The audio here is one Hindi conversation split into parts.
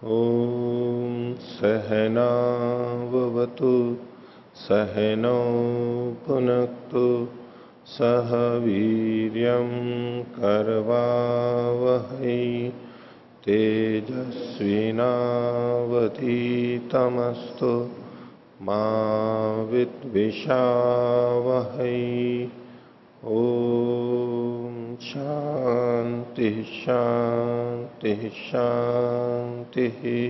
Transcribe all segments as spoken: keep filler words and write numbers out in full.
ॐ सहनाववतु सहनौ भुनक्तु सह वीर्यं करवावहै तेजस्विनावधीतमस्तु मा विद्विषावहै। ओम शांति शांति शांति।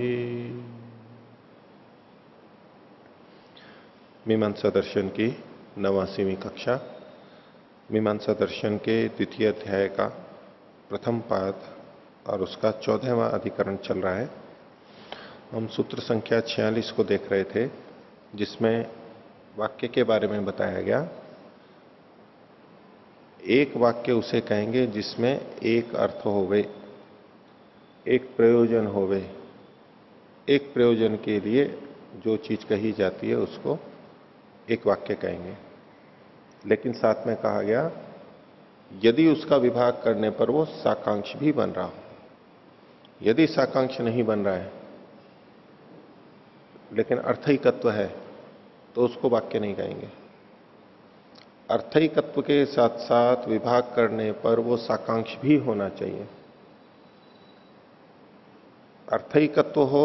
मीमांसा दर्शन की नवासीवीं कक्षा, मीमांसा दर्शन के द्वितीय अध्याय का प्रथम पाद और उसका चौदहवां अधिकरण चल रहा है। हम सूत्र संख्या छियालीस को देख रहे थे, जिसमें वाक्य के बारे में बताया गया। एक वाक्य उसे कहेंगे जिसमें एक अर्थ होवे, एक प्रयोजन होवे। एक प्रयोजन के लिए जो चीज कही जाती है उसको एक वाक्य कहेंगे। लेकिन साथ में कहा गया, यदि उसका विभाग करने पर वो साकांक्ष भी बन रहा हो। यदि साकांक्ष नहीं बन रहा है लेकिन अर्थैकत्व है तो उसको वाक्य नहीं कहेंगे। अर्थैकत्व के साथ साथ विभाग करने पर वो साकांक्ष भी होना चाहिए। अर्थैकत्व हो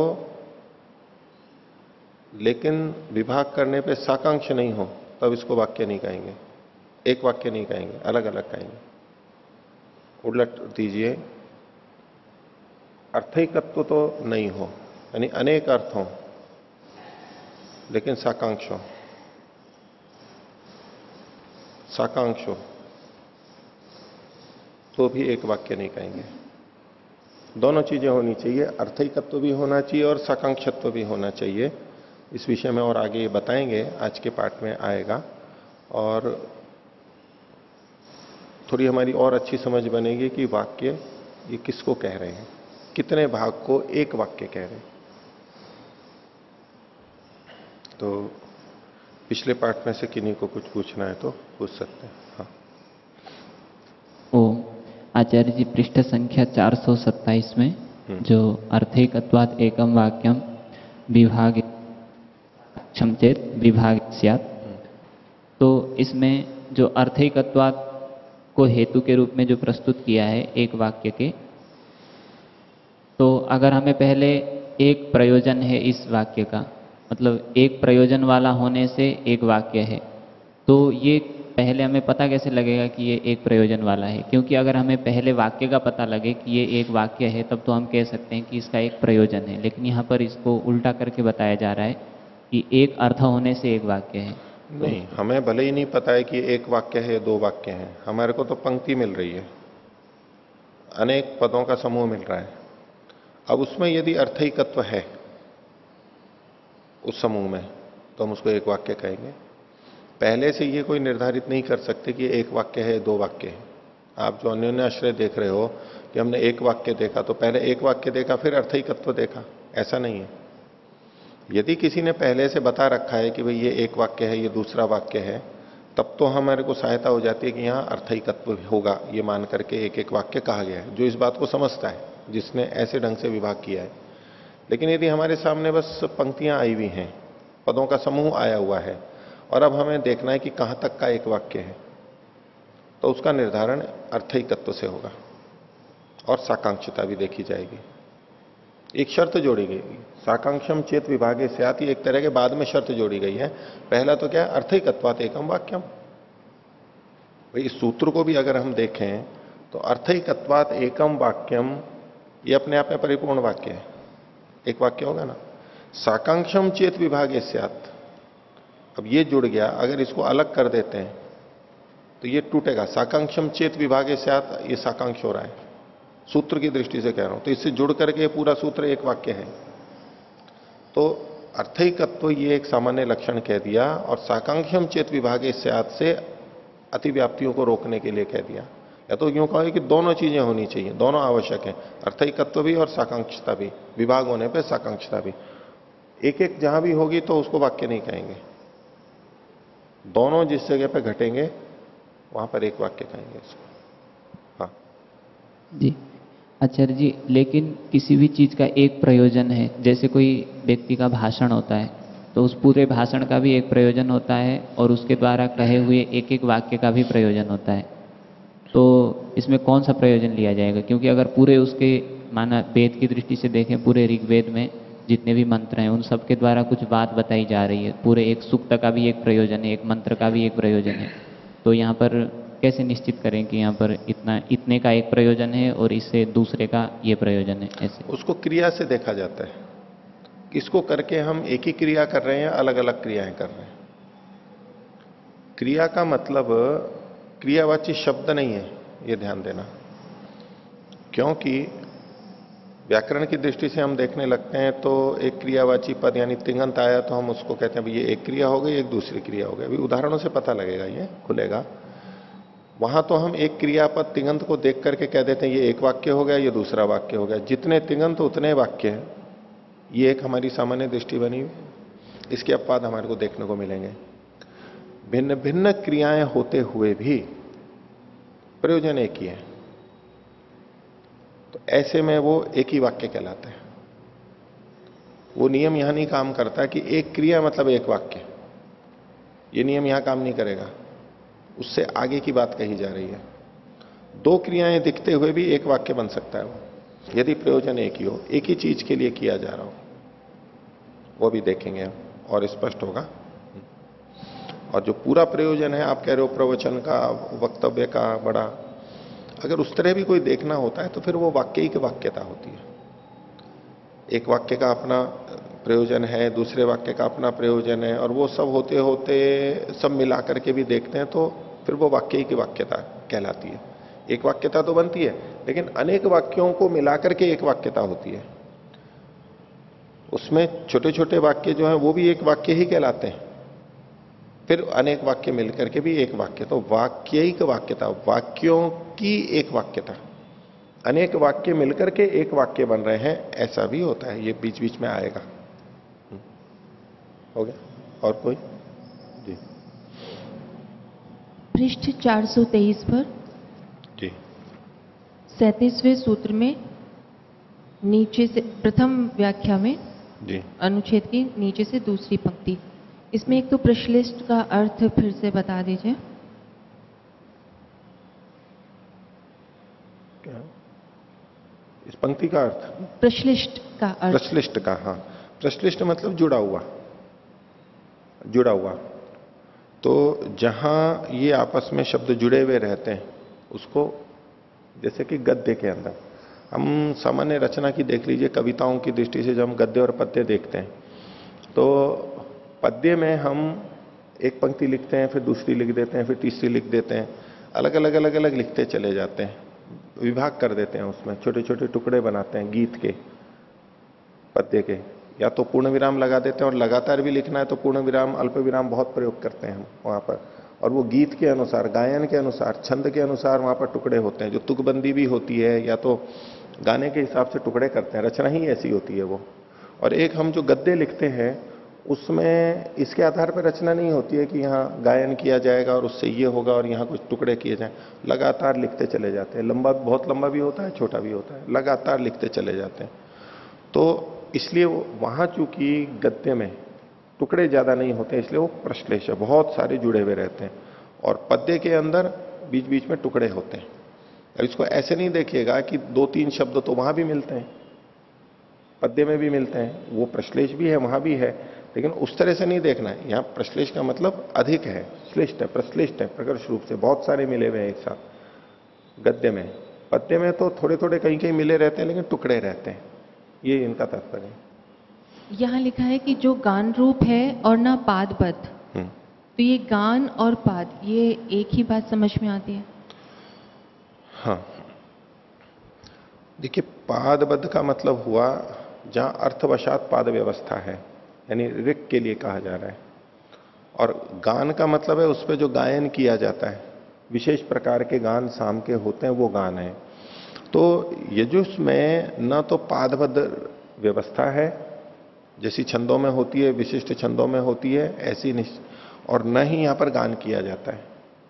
लेकिन विभाग करने पे साकांक्ष नहीं हो, तब इसको वाक्य नहीं कहेंगे, एक वाक्य नहीं कहेंगे, अलग अलग कहेंगे। उलट दीजिए, अर्थैकत्व तो नहीं हो, यानी अनेक अर्थ हो लेकिन साकांक्ष हो, साकांक्ष हो तो भी एक वाक्य नहीं कहेंगे। दोनों चीजें होनी चाहिए, अर्थैकत्व भी होना चाहिए और साकांक्षत्व भी होना चाहिए। इस विषय में और आगे बताएंगे, आज के पाठ में आएगा और थोड़ी हमारी और अच्छी समझ बनेगी कि वाक्य ये किसको कह रहे हैं, कितने भाग को एक वाक्य कह रहे हैं। तो पिछले पाठ में से किन्हीं को कुछ पूछना है तो पूछ सकते हैं। हाँ। ओ आचार्य जी, पृष्ठ संख्या चार सौ सत्ताईस में जो अर्थैकत्वात् एकम वाक्यम विभाग क्षमचेत विभाग स्यात्, तो इसमें जो अर्थैकत्वात् को हेतु के रूप में जो प्रस्तुत किया है एक वाक्य के, तो अगर हमें पहले एक प्रयोजन है इस वाक्य का, मतलब एक प्रयोजन वाला होने से एक वाक्य है, तो ये पहले हमें पता कैसे लगेगा कि ये एक प्रयोजन वाला है? क्योंकि अगर हमें पहले वाक्य का पता लगे कि ये एक वाक्य है, तब तो हम कह सकते हैं कि इसका एक प्रयोजन है। लेकिन यहाँ पर इसको उल्टा करके बताया जा रहा है कि एक अर्थ होने से एक वाक्य है। नहीं, हमें भले ही नहीं पता है कि एक वाक्य है दो वाक्य हैं, हमारे को तो पंक्ति मिल रही है, अनेक पदों का समूह मिल रहा है। अब उसमें यदि अर्थैकत्व है उस समूह में तो हम उसको एक वाक्य कहेंगे। पहले से ये कोई निर्धारित नहीं कर सकते कि एक वाक्य है दो वाक्य है। आप जो अन्योन्य आश्रय देख रहे हो कि हमने एक वाक्य देखा तो पहले एक वाक्य देखा फिर अर्थैकत्व देखा, ऐसा नहीं है। यदि किसी ने पहले से बता रखा है कि भाई ये एक वाक्य है ये दूसरा वाक्य है, तब तो हमारे को सहायता हो जाती है कि यहां अर्थैकत्व होगा, ये मान करके एक एक वाक्य कहा गया है, जो इस बात को समझता है, जिसने ऐसे ढंग से विभाग किया है। लेकिन यदि हमारे सामने बस पंक्तियां आई हुई हैं, पदों का समूह आया हुआ है और अब हमें देखना है कि कहां तक का एक वाक्य है, तो उसका निर्धारण अर्थैकत्व से होगा और साकांक्षता भी देखी जाएगी। एक शर्त जोड़ी गई, साकांक्षम चेत विभागे स्यात्, एक तरह के बाद में शर्त जोड़ी गई है। पहला तो क्या है, अर्थैकत्वात् एकम वाक्यम। भाई इस सूत्र को भी अगर हम देखें तो अर्थैकत्वात् एकम वाक्यम, ये अपने आप में परिपूर्ण वाक्य है, एक वाक्य होगा ना। साकांक्षम चेत विभागे स्यात्, अब ये जुड़ गया, अगर इसको अलग कर देते हैं तो ये टूटेगा। साकांक्षम चेत विभागे स्यात्, ये साकांक्ष हो रहा है, सूत्र की दृष्टि से कह रहा हूं, तो इससे जुड़ करके पूरा सूत्र एक वाक्य है। तो अर्थैकत्व ये एक सामान्य लक्षण कह दिया और साकांक्षम चेत विभागे स्यात् से अतिव्याप्तियों को रोकने के लिए कह दिया। या तो यूं कहो कि दोनों चीजें होनी चाहिए, दोनों आवश्यक है, अर्थैकत्व भी और साकांक्षता भी, विभाग होने पर साकांक्षता भी। एक एक जहां भी होगी तो उसको वाक्य नहीं कहेंगे, दोनों जिस जगह पे घटेंगे वहां पर एक वाक्य कहेंगे इसको। हाँ जी, आचार्य जी, लेकिन किसी भी चीज का एक प्रयोजन है। जैसे कोई व्यक्ति का भाषण होता है तो उस पूरे भाषण का भी एक प्रयोजन होता है और उसके द्वारा कहे हुए एक एक वाक्य का भी प्रयोजन होता है। तो इसमें कौन सा प्रयोजन लिया जाएगा? क्योंकि अगर पूरे उसके माना वेद की दृष्टि से देखें, पूरे ऋग्वेद में जितने भी मंत्र हैं उन सब के द्वारा कुछ बात बताई जा रही है। पूरे एक सूक्त का भी एक प्रयोजन है, एक मंत्र का भी एक प्रयोजन है। तो यहाँ पर कैसे निश्चित करें कि यहाँ पर इतना इतने का एक प्रयोजन है और इससे दूसरे का ये प्रयोजन है? ऐसे उसको क्रिया से देखा जाता है, किसको करके हम एक ही क्रिया कर रहे हैं या अलग अलग क्रियाएं कर रहे हैं। क्रिया का मतलब क्रियावाची शब्द नहीं है, यह ध्यान देना। क्योंकि व्याकरण की दृष्टि से हम देखने लगते हैं तो एक क्रियावाची पद यानी तिङंत आया तो हम उसको कहते हैं भाई ये एक क्रिया हो गई, एक दूसरी क्रिया हो गई। अभी उदाहरणों से पता लगेगा, ये खुलेगा। वहां तो हम एक क्रियापद तिङंत को देख करके कह देते हैं ये एक वाक्य हो गया, ये दूसरा वाक्य हो गया। जितने तिङंत उतने वाक्य हैं, ये एक हमारी सामान्य दृष्टि बनी हुई। इसके अपवाद हमारे को देखने को मिलेंगे। भिन्न भिन्न क्रियाएं होते हुए भी प्रयोजन एक ही है, तो ऐसे में वो एक ही वाक्य कहलाता है। वो नियम यहां नहीं काम करता कि एक क्रिया मतलब एक वाक्य, ये नियम यहां काम नहीं करेगा। उससे आगे की बात कही जा रही है। दो क्रियाएं दिखते हुए भी एक वाक्य बन सकता है वो, यदि प्रयोजन एक ही हो, एक ही चीज के लिए किया जा रहा हो। वो भी देखेंगे और स्पष्ट होगा। और जो पूरा प्रयोजन है, आप कह रहे हो प्रवचन का, वक्तव्य का बड़ा, अगर उस तरह भी कोई देखना होता है तो फिर वो वाक्य ही की वाक्यता होती है। एक वाक्य का अपना प्रयोजन है, दूसरे वाक्य का अपना प्रयोजन है, और वो सब होते होते सब मिला करके भी देखते हैं तो फिर वो वाक्य ही की वाक्यता कहलाती है। एक वाक्यता तो बनती है, लेकिन अनेक वाक्यों को मिलाकर के एक वाक्यता होती है। उसमें छोटे छोटे वाक्य जो हैं वो भी एक वाक्य ही कहलाते हैं। फिर अनेक वाक्य मिलकर के भी एक वाक्य, तो वाक्य ही की वाक्यता, वाक्यों की एक वाक्यता। अनेक वाक्य मिलकर के एक वाक्य बन रहे हैं, ऐसा भी होता है। ये बीच बीच में आएगा। हो गया? और कोई? जी, पृष्ठ चार सौ तेईस पर जी, सैंतीसवें सूत्र में नीचे से प्रथम व्याख्या में जी, अनुच्छेद की नीचे से दूसरी पंक्ति, इसमें एक तो प्रश्लिष्ट का अर्थ फिर से बता दीजिए। क्या इस पंक्ति का अर्थ? प्रश्लिष्ट का अर्थ। प्रश्लिष्ट का, हाँ। प्रश्लिष्ट मतलब जुड़ा हुआ, जुड़ा हुआ। तो जहां ये आपस में शब्द जुड़े हुए रहते हैं उसको, जैसे कि गद्य के अंदर हम सामान्य रचना की देख लीजिए, कविताओं की दृष्टि से जब हम गद्य और पद्य देखते हैं तो पद्य में हम एक पंक्ति लिखते हैं, फिर दूसरी लिख देते हैं, फिर तीसरी लिख देते हैं, अलग अलग अलग अलग लिखते चले जाते हैं, विभाग कर देते हैं, उसमें छोटे छोटे टुकड़े बनाते हैं गीत के, पद्य के। या तो पूर्ण विराम लगा देते हैं, और लगातार भी लिखना है तो पूर्ण विराम, अल्प विराम बहुत प्रयोग करते हैं हम वहां पर। और वो गीत के अनुसार, गायन के अनुसार, छंद के अनुसार वहां पर टुकड़े होते हैं, जो तुकबंदी भी होती है, या तो गाने के हिसाब से टुकड़े करते हैं। रचना ही ऐसी होती है वो। और एक हम जो गद्य लिखते हैं उसमें इसके आधार पर रचना नहीं होती है कि यहाँ गायन किया जाएगा और उससे ये होगा और यहाँ कुछ टुकड़े किए जाएं। लगातार लिखते चले जाते हैं, लंबा, बहुत लंबा भी होता है, छोटा भी होता है, लगातार लिखते चले जाते हैं। तो इसलिए वहां चूंकि गद्य में टुकड़े ज्यादा नहीं होते, इसलिए वो प्रश्लेष है, बहुत सारे जुड़े हुए रहते हैं। और पद्य के अंदर बीच बीच में टुकड़े होते हैं। अब इसको ऐसे नहीं देखिएगा कि दो तीन शब्द तो वहां भी मिलते हैं, पद्य में भी मिलते हैं, वो प्रश्लेष भी है, वहां भी है, लेकिन उस तरह से नहीं देखना है। यहां प्रश्लेष का मतलब अधिक है, श्लिष्ट है, प्रश्लिष्ट है, प्रकर्ष रूप से बहुत सारे मिले हुए हैं एक साथ गद्य में। पद्य में तो थोड़े थोड़े कहीं कहीं मिले रहते हैं, लेकिन टुकड़े रहते हैं। ये इनका तात्पर्य है। यहाँ लिखा है कि जो गान रूप है और ना पादबद्ध, तो ये गान और पाद, ये एक ही बात समझ में आती है? हाँ, देखिए, पादबद्ध का मतलब हुआ जहां अर्थवशात पाद व्यवस्था है, यानी ऋक के लिए कहा जा रहा है। और गान का मतलब है उस पर जो गायन किया जाता है, विशेष प्रकार के गान शाम के होते हैं, वो गान है। तो यजुष में न तो पादबद्ध व्यवस्था है जैसी छंदों में होती है, विशिष्ट छंदों में होती है ऐसी, और न ही यहां पर गान किया जाता है।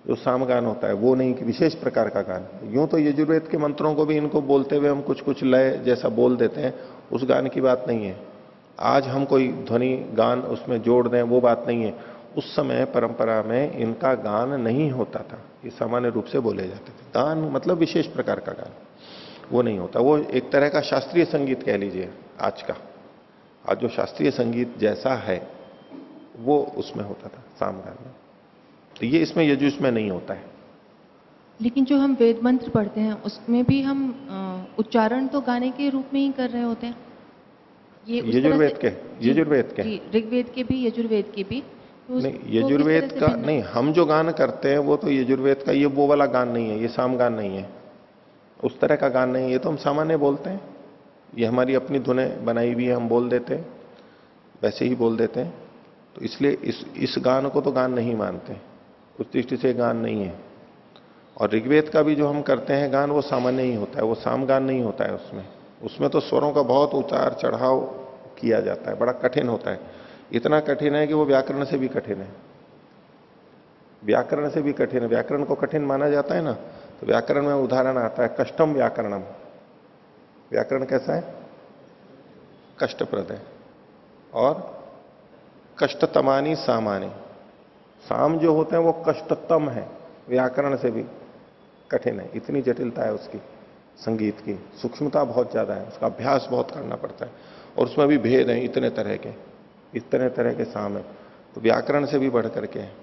जो सामगान होता है वो नहीं, कि विशेष प्रकार का गान। यूं तो यजुर्वेद के मंत्रों को भी इनको बोलते हुए हम कुछ कुछ लय जैसा बोल देते हैं, उस गान की बात नहीं है। आज हम कोई ध्वनि गान उसमें जोड़ दें, वो बात नहीं है। उस समय परंपरा में इनका गान नहीं होता था, ये सामान्य रूप से बोले जाते थे। गान मतलब विशेष प्रकार का गान, वो नहीं होता। वो एक तरह का शास्त्रीय संगीत कह लीजिए आज का। आज जो शास्त्रीय संगीत जैसा है वो उसमें होता था सामगान में, तो ये इसमें यजुष में नहीं होता है। लेकिन जो हम वेद मंत्र पढ़ते हैं उसमें भी हम अ, उच्चारण तो गाने के रूप में ही कर रहे होते हैं। ये उस तरह यजुर्वेद से- के जी, यजुर्वेद के जी, ऋग्वेद के भी यजुर्वेद के भी तो नहीं, उसको किस यजुर्वेद तरह से का भिन्न- नहीं, हम जो गान करते हैं वो तो यजुर्वेद का, ये वो वाला गान नहीं है, ये साम गान नहीं है, उस तरह का गान नहीं है। ये तो हम सामान्य बोलते हैं, ये हमारी अपनी धुनें बनाई हुई है, हम बोल देते हैं, वैसे ही बोल देते हैं। तो इसलिए इस इस गान को तो गान नहीं मानते, उस दृष्टि से गान नहीं है। और ऋग्वेद का भी जो हम करते हैं गान, वो सामान्य ही होता है, वो साम गान नहीं होता है। उसमें उसमें तो स्वरों का बहुत उतार चढ़ाव किया जाता है, बड़ा कठिन होता है। इतना कठिन है कि वो व्याकरण से भी कठिन है, व्याकरण से भी कठिन है। व्याकरण को कठिन माना जाता है ना, तो व्याकरण में उदाहरण आता है कष्टम व्याकरणम। व्याकरण कैसा है? कष्टप्रद है। और कष्टतमानी सामानी, साम जो होते हैं वो कष्टतम है, व्याकरण से भी कठिन है। इतनी जटिलता है उसकी, संगीत की सूक्ष्मता बहुत ज्यादा है, उसका अभ्यास बहुत करना पड़ता है। और उसमें भी भेद है इतने तरह के, इतने तरह के साम है, तो व्याकरण से भी बढ़ करके है,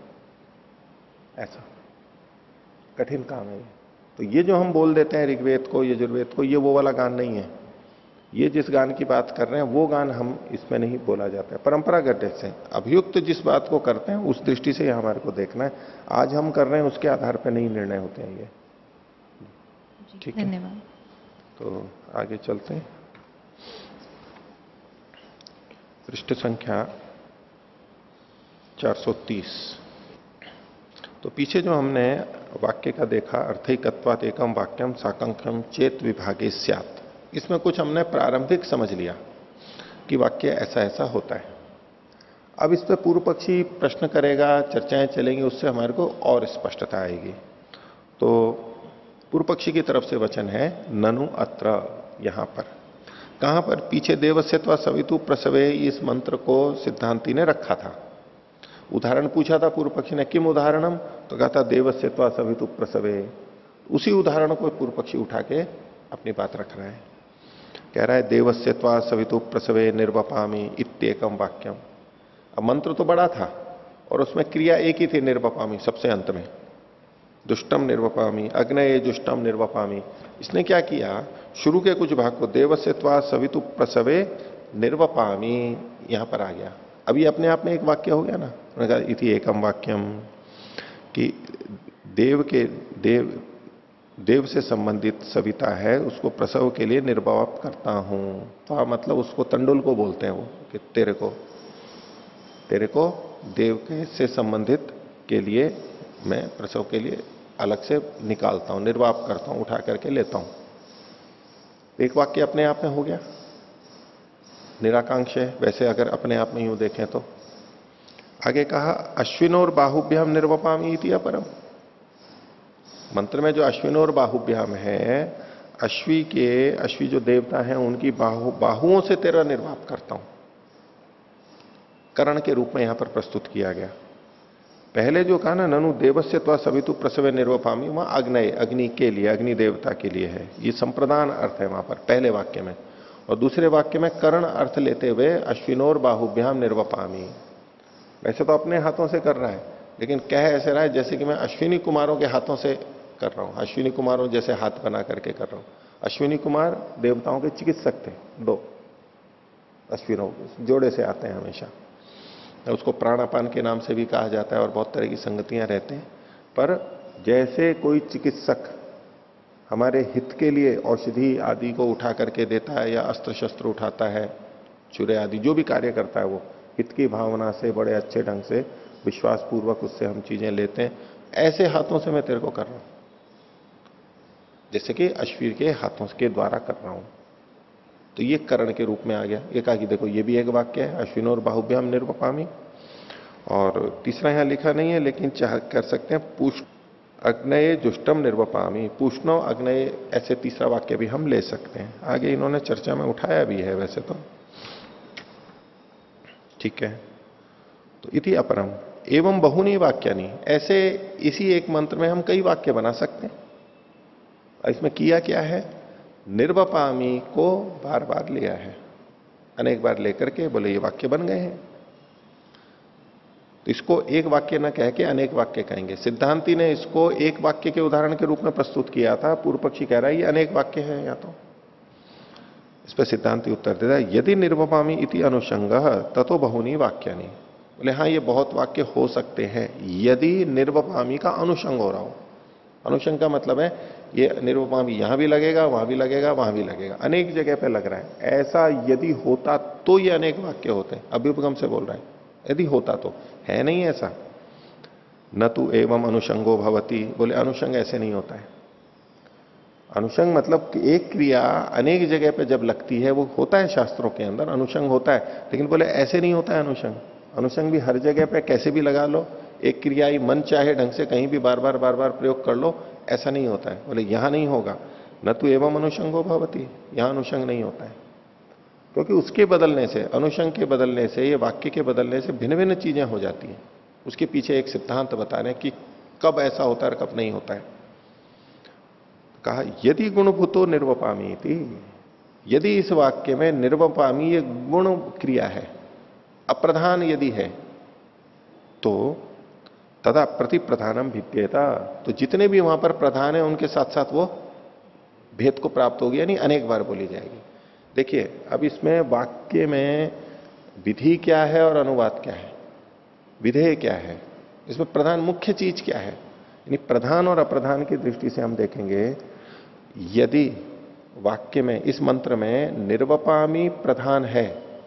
ऐसा कठिन काम है ये। तो ये जो हम बोल देते हैं ऋग्वेद को यजुर्वेद को, ये वो वाला गान नहीं है। ये जिस गान की बात कर रहे हैं वो गान हम इसमें नहीं बोला जाता है। परंपरागत से अभियुक्त जिस बात को करते हैं उस दृष्टि से हमारे को देखना है। आज हम कर रहे हैं उसके आधार पर नहीं निर्णय होते हैं ये। ठीक है, धन्यवाद। तो आगे चलते हैं। पृष्ठ संख्या चार सौ तीस। तो पीछे जो हमने वाक्य का देखा, अर्थैकत्वात् एकम वाक्यम साकंकम चेत विभागे स्यात्, इसमें कुछ हमने प्रारंभिक समझ लिया कि वाक्य ऐसा ऐसा होता है। अब इस पर पूर्व पक्षी प्रश्न करेगा, चर्चाएं चलेंगी, उससे हमारे को और स्पष्टता आएगी। तो पूर्व पक्षी की तरफ से वचन है ननु अत्र, यहां पर कहां पर? पीछे देवस्यत्वा सवितु प्रसवे, इस मंत्र को सिद्धांति ने रखा था। उदाहरण पूछा था पूर्व पक्षी ने, किम उदाहरणम? तो कहा था देवस्यत्वा सवितु प्रसवे। उसी उदाहरण को पूर्व पक्षी उठा के अपनी बात रख रहा है, कह रहा है देवस्यत्वा सवितु प्रसवे निर्वपामी इत्येकम वाक्यम। अब मंत्र तो बड़ा था और उसमें क्रिया एक ही थी, निर्वपामी, सबसे अंत में दुष्टम निर्वपामी, अग्नये जुष्टम निर्वपामी। इसने क्या किया, शुरू के कुछ भाग को देवस्यत्वा सवितु प्रसवे निर्वपामी यहां पर आ गया। अभी अपने आप में एक वाक्य हो गया ना। उन्होंने कहा इति एकम वाक्यम, कि देव के देव देव से संबंधित सविता है, उसको प्रसव के लिए निर्वाप करता हूं। तो मतलब उसको तंडुल को बोलते हैं वो, कि तेरे को तेरे को देव के से संबंधित के लिए मैं प्रसव के लिए अलग से निकालता हूं, निर्वाप करता हूं, उठा करके लेता हूं। एक वाक्य अपने आप में हो गया, निराकांक्ष है वैसे अगर अपने आप में यूं देखें तो। आगे कहा अश्विनोर बाहुभ्याम निर्वपामी इति अपरम। मंत्र में जो अश्विनोर बाहुभ्याम है, अश्वी के अश्वी जो देवता हैं उनकी बाहु बाहुओं से तेरा निर्वाप करता हूं, करण के रूप में यहां पर प्रस्तुत किया गया। पहले जो कहा ना ननु देवस्य त्वा सवितु प्रसवे निर्वपामी, वहां अग्नय, अग्नि के लिए, अग्नि देवता के लिए है, ये संप्रदान अर्थ है वहां पर पहले वाक्य में। और दूसरे वाक्य में करण अर्थ लेते हुए अश्विनोर बाहुभ्याम निर्वपामी। वैसे तो अपने हाथों से कर रहा है, लेकिन कह ऐसे रहा है जैसे कि मैं अश्विनी कुमारों के हाथों से कर रहा हूं, अश्विनी कुमारों जैसे हाथ बना करके कर रहा हूं। अश्विनी कुमार देवताओं के चिकित्सक थे, दो अश्विनों जोड़े से आते हैं हमेशा। उसको प्राणापान के नाम से भी कहा जाता है और बहुत तरह की संगतियां रहते हैं। पर जैसे कोई चिकित्सक हमारे हित के लिए औषधि आदि को उठा करके देता है, या अस्त्र शस्त्र उठाता है, चूरे आदि जो भी कार्य करता है, वो हित की भावना से बड़े अच्छे ढंग से विश्वास पूर्वक उससे हम चीजें लेते हैं, ऐसे हाथों से मैं तेरे को कर रहा हूं, जैसे कि अश्वीर के हाथों के द्वारा कर रहा हूं। तो ये करण के रूप में आ गया। ये कहा कि देखो ये भी एक वाक्य है, अश्विनोर बाहुभ्याम निर्वपामी। और तीसरा यहां लिखा नहीं है, लेकिन चाह कर सकते हैं पुष्ट अग्नये जुष्टम निर्वपामी, पूष्णो अग्नये, ऐसे तीसरा वाक्य भी हम ले सकते हैं। आगे इन्होंने चर्चा में उठाया भी है वैसे तो, ठीक है। तो इति अपरम एवं बहुनी वाक्यानि, ऐसे इसी एक मंत्र में हम कई वाक्य बना सकते हैं। इसमें किया क्या है, निर्वपामी को बार बार लिया है, अनेक बार लेकर के बोले ये वाक्य बन गए हैं। तो इसको एक वाक्य न कह के अनेक वाक्य कहेंगे। सिद्धांती ने इसको एक वाक्य के उदाहरण के रूप में प्रस्तुत किया था, पूर्व पक्षी कह रहा है ये अनेक वाक्य है। या तो इस पर सिद्धांति उत्तर देता है यदि निर्वपामी इति अनुषंग ततो बहुनी वाक्यानि, बोले हाँ ये बहुत वाक्य हो सकते हैं यदि निर्वपामी का अनुषंग हो रहा हो। अनुषंग का मतलब है ये निर्वपामी यहां भी लगेगा, वहां भी लगेगा, वहां भी लगेगा, अनेक जगह पे लग रहा है। ऐसा यदि होता तो ये अनेक वाक्य होते हैं। अभ्युपगम से बोल रहा है यदि होता तो, है नहीं ऐसा। न तु एवं अनुषंगो भवति, बोले अनुषंग ऐसे नहीं होता है। अनुषंग मतलब कि एक क्रिया अनेक जगह पे जब लगती है वो होता है, शास्त्रों के अंदर अनुषंग होता है, लेकिन बोले ऐसे नहीं होता है अनुषंग। अनुषंग भी हर जगह पे कैसे भी लगा लो, एक क्रिया ही मन चाहे ढंग से कहीं भी बार बार बार बार प्रयोग कर लो, ऐसा नहीं होता है। बोले यहां नहीं होगा। न तो एवं अनुषंगो भवति, यहां अनुषंग नहीं होता है, क्योंकि उसके बदलने से, अनुषंग के बदलने से, ये वाक्य के बदलने से भिन्न भिन्न चीजें हो जाती हैं। उसके पीछे एक सिद्धांत बता रहे हैं कि कब ऐसा होता है और कब नहीं होता है। कहा यदि गुणभूतो निर्वपामी थी, यदि इस वाक्य में निर्वपामी ये गुण क्रिया है, अप्रधान यदि है, तो तदा प्रति प्रधानम भिद्येता, तो जितने भी वहां पर प्रधान है उनके साथ साथ वो भेद को प्राप्त होगी, यानी अनेक बार बोली जाएगी। देखिए अब इसमें वाक्य में विधि क्या है और अनुवाद क्या है, विधेय क्या है, इसमें प्रधान मुख्य चीज क्या है। यानी प्रधान और अप्रधान की दृष्टि से हम देखेंगे, यदि वाक्य में इस मंत्र में निर्वपामी प्रधान है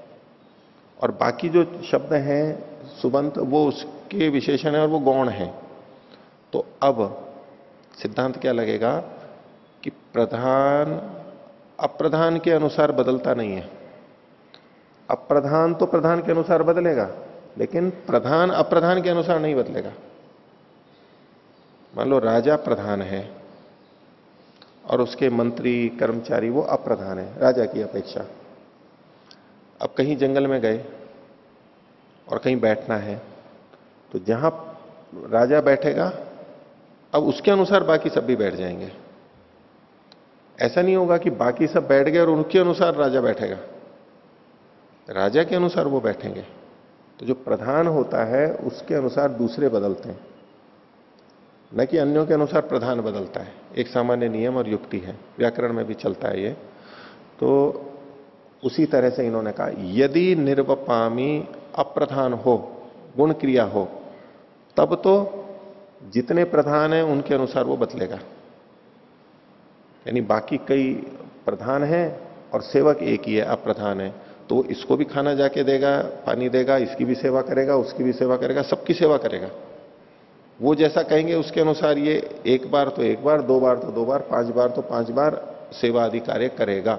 और बाकी जो शब्द हैं सुबंत वो उसके विशेषण है और वो गौण है, तो अब सिद्धांत क्या लगेगा कि प्रधान अप्रधान के अनुसार बदलता नहीं है। अप्रधान तो प्रधान के अनुसार बदलेगा, लेकिन प्रधान अप्रधान के अनुसार नहीं बदलेगा। मान लो राजा प्रधान है और उसके मंत्री कर्मचारी वो अप्रधान है राजा की अपेक्षा। अब कहीं जंगल में गए और कहीं बैठना है, तो जहां राजा बैठेगा अब उसके अनुसार बाकी सब भी बैठ जाएंगे। ऐसा नहीं होगा कि बाकी सब बैठ गए और उनके अनुसार राजा बैठेगा, राजा के अनुसार वो बैठेंगे। तो जो प्रधान होता है उसके अनुसार दूसरे बदलते हैं, न कि अन्यों के अनुसार प्रधान बदलता है। एक सामान्य नियम और युक्ति है, व्याकरण में भी चलता है ये। तो उसी तरह से इन्होंने कहा यदि निर्वपामी अप्रधान हो, गुण क्रिया हो, तब तो जितने प्रधान हैं उनके अनुसार वो बदलेगा। यानी बाकी कई प्रधान हैं और सेवक एक ही है, अप्रधान है, तो इसको भी खाना जाके देगा, पानी देगा, इसकी भी सेवा करेगा, उसकी भी सेवा करेगा, सबकी सेवा करेगा। वो जैसा कहेंगे उसके अनुसार ये एक बार तो एक बार, दो बार तो दो बार, पांच बार तो पांच बार सेवा आदि कार्य करेगा।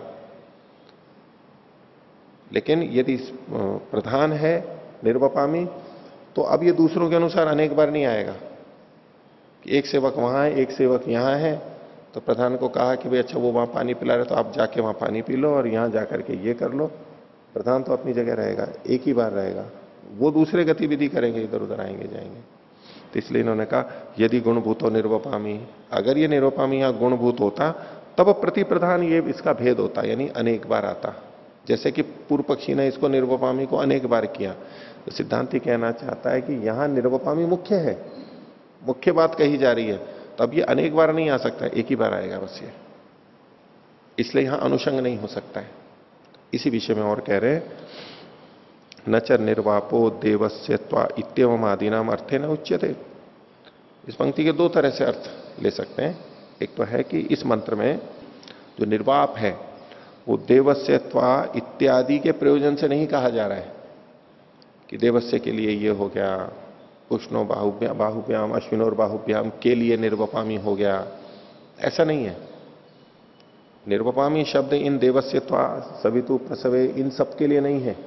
लेकिन यदि प्रधान है निर्वपामी, तो अब ये दूसरों के अनुसार अनेक बार नहीं आएगा कि एक सेवक वहां है, एक सेवक यहां है, तो प्रधान को कहा कि भाई अच्छा वो वहां पानी पिला रहे तो आप जाके वहां पानी पी लो और यहां जाकर के ये कर लो। प्रधान तो अपनी जगह रहेगा, एक ही बार रहेगा, वो दूसरे गतिविधि करेंगे, इधर उधर आएंगे जाएंगे। तो इसलिए इन्होंने कहा यदि गुणभूतो निर्वपामी, अगर ये निर्वपामी यहां गुणभूत होता तब प्रति प्रधान ये इसका भेद होता, यानी अनेक बार आता। जैसे कि पूर्व पक्षी ने इसको निर्वपामी को अनेक बार किया, तो सिद्धांति कहना चाहता है कि यहां निर्वपामी मुख्य है, मुख्य बात कही जा रही है, तो अब ये अनेक बार नहीं आ सकता, एक ही बार आएगा बस ये। इसलिए यहां अनुषंग नहीं हो सकता है। इसी विषय में और कह रहे न च निर्वापो देवस्य त्वा इत्यवम आदिनाम अर्थे न उच्यते। इस पंक्ति के दो तरह से अर्थ ले सकते हैं। एक तो है कि इस मंत्र में जो निर्वाप है वो देवस्य त्वा इत्यादि के प्रयोजन से नहीं कहा जा रहा है कि देवस्य के लिए ये हो गया, पुष्णो बाहुभ्याम बाहुभ्याम अश्विनोर बाहुभ्याम के लिए निर्वपामी हो गया, ऐसा नहीं है। निर्वपामी शब्द इन देवस्य त्वा सवितु प्रसवे इन सब के लिए नहीं है।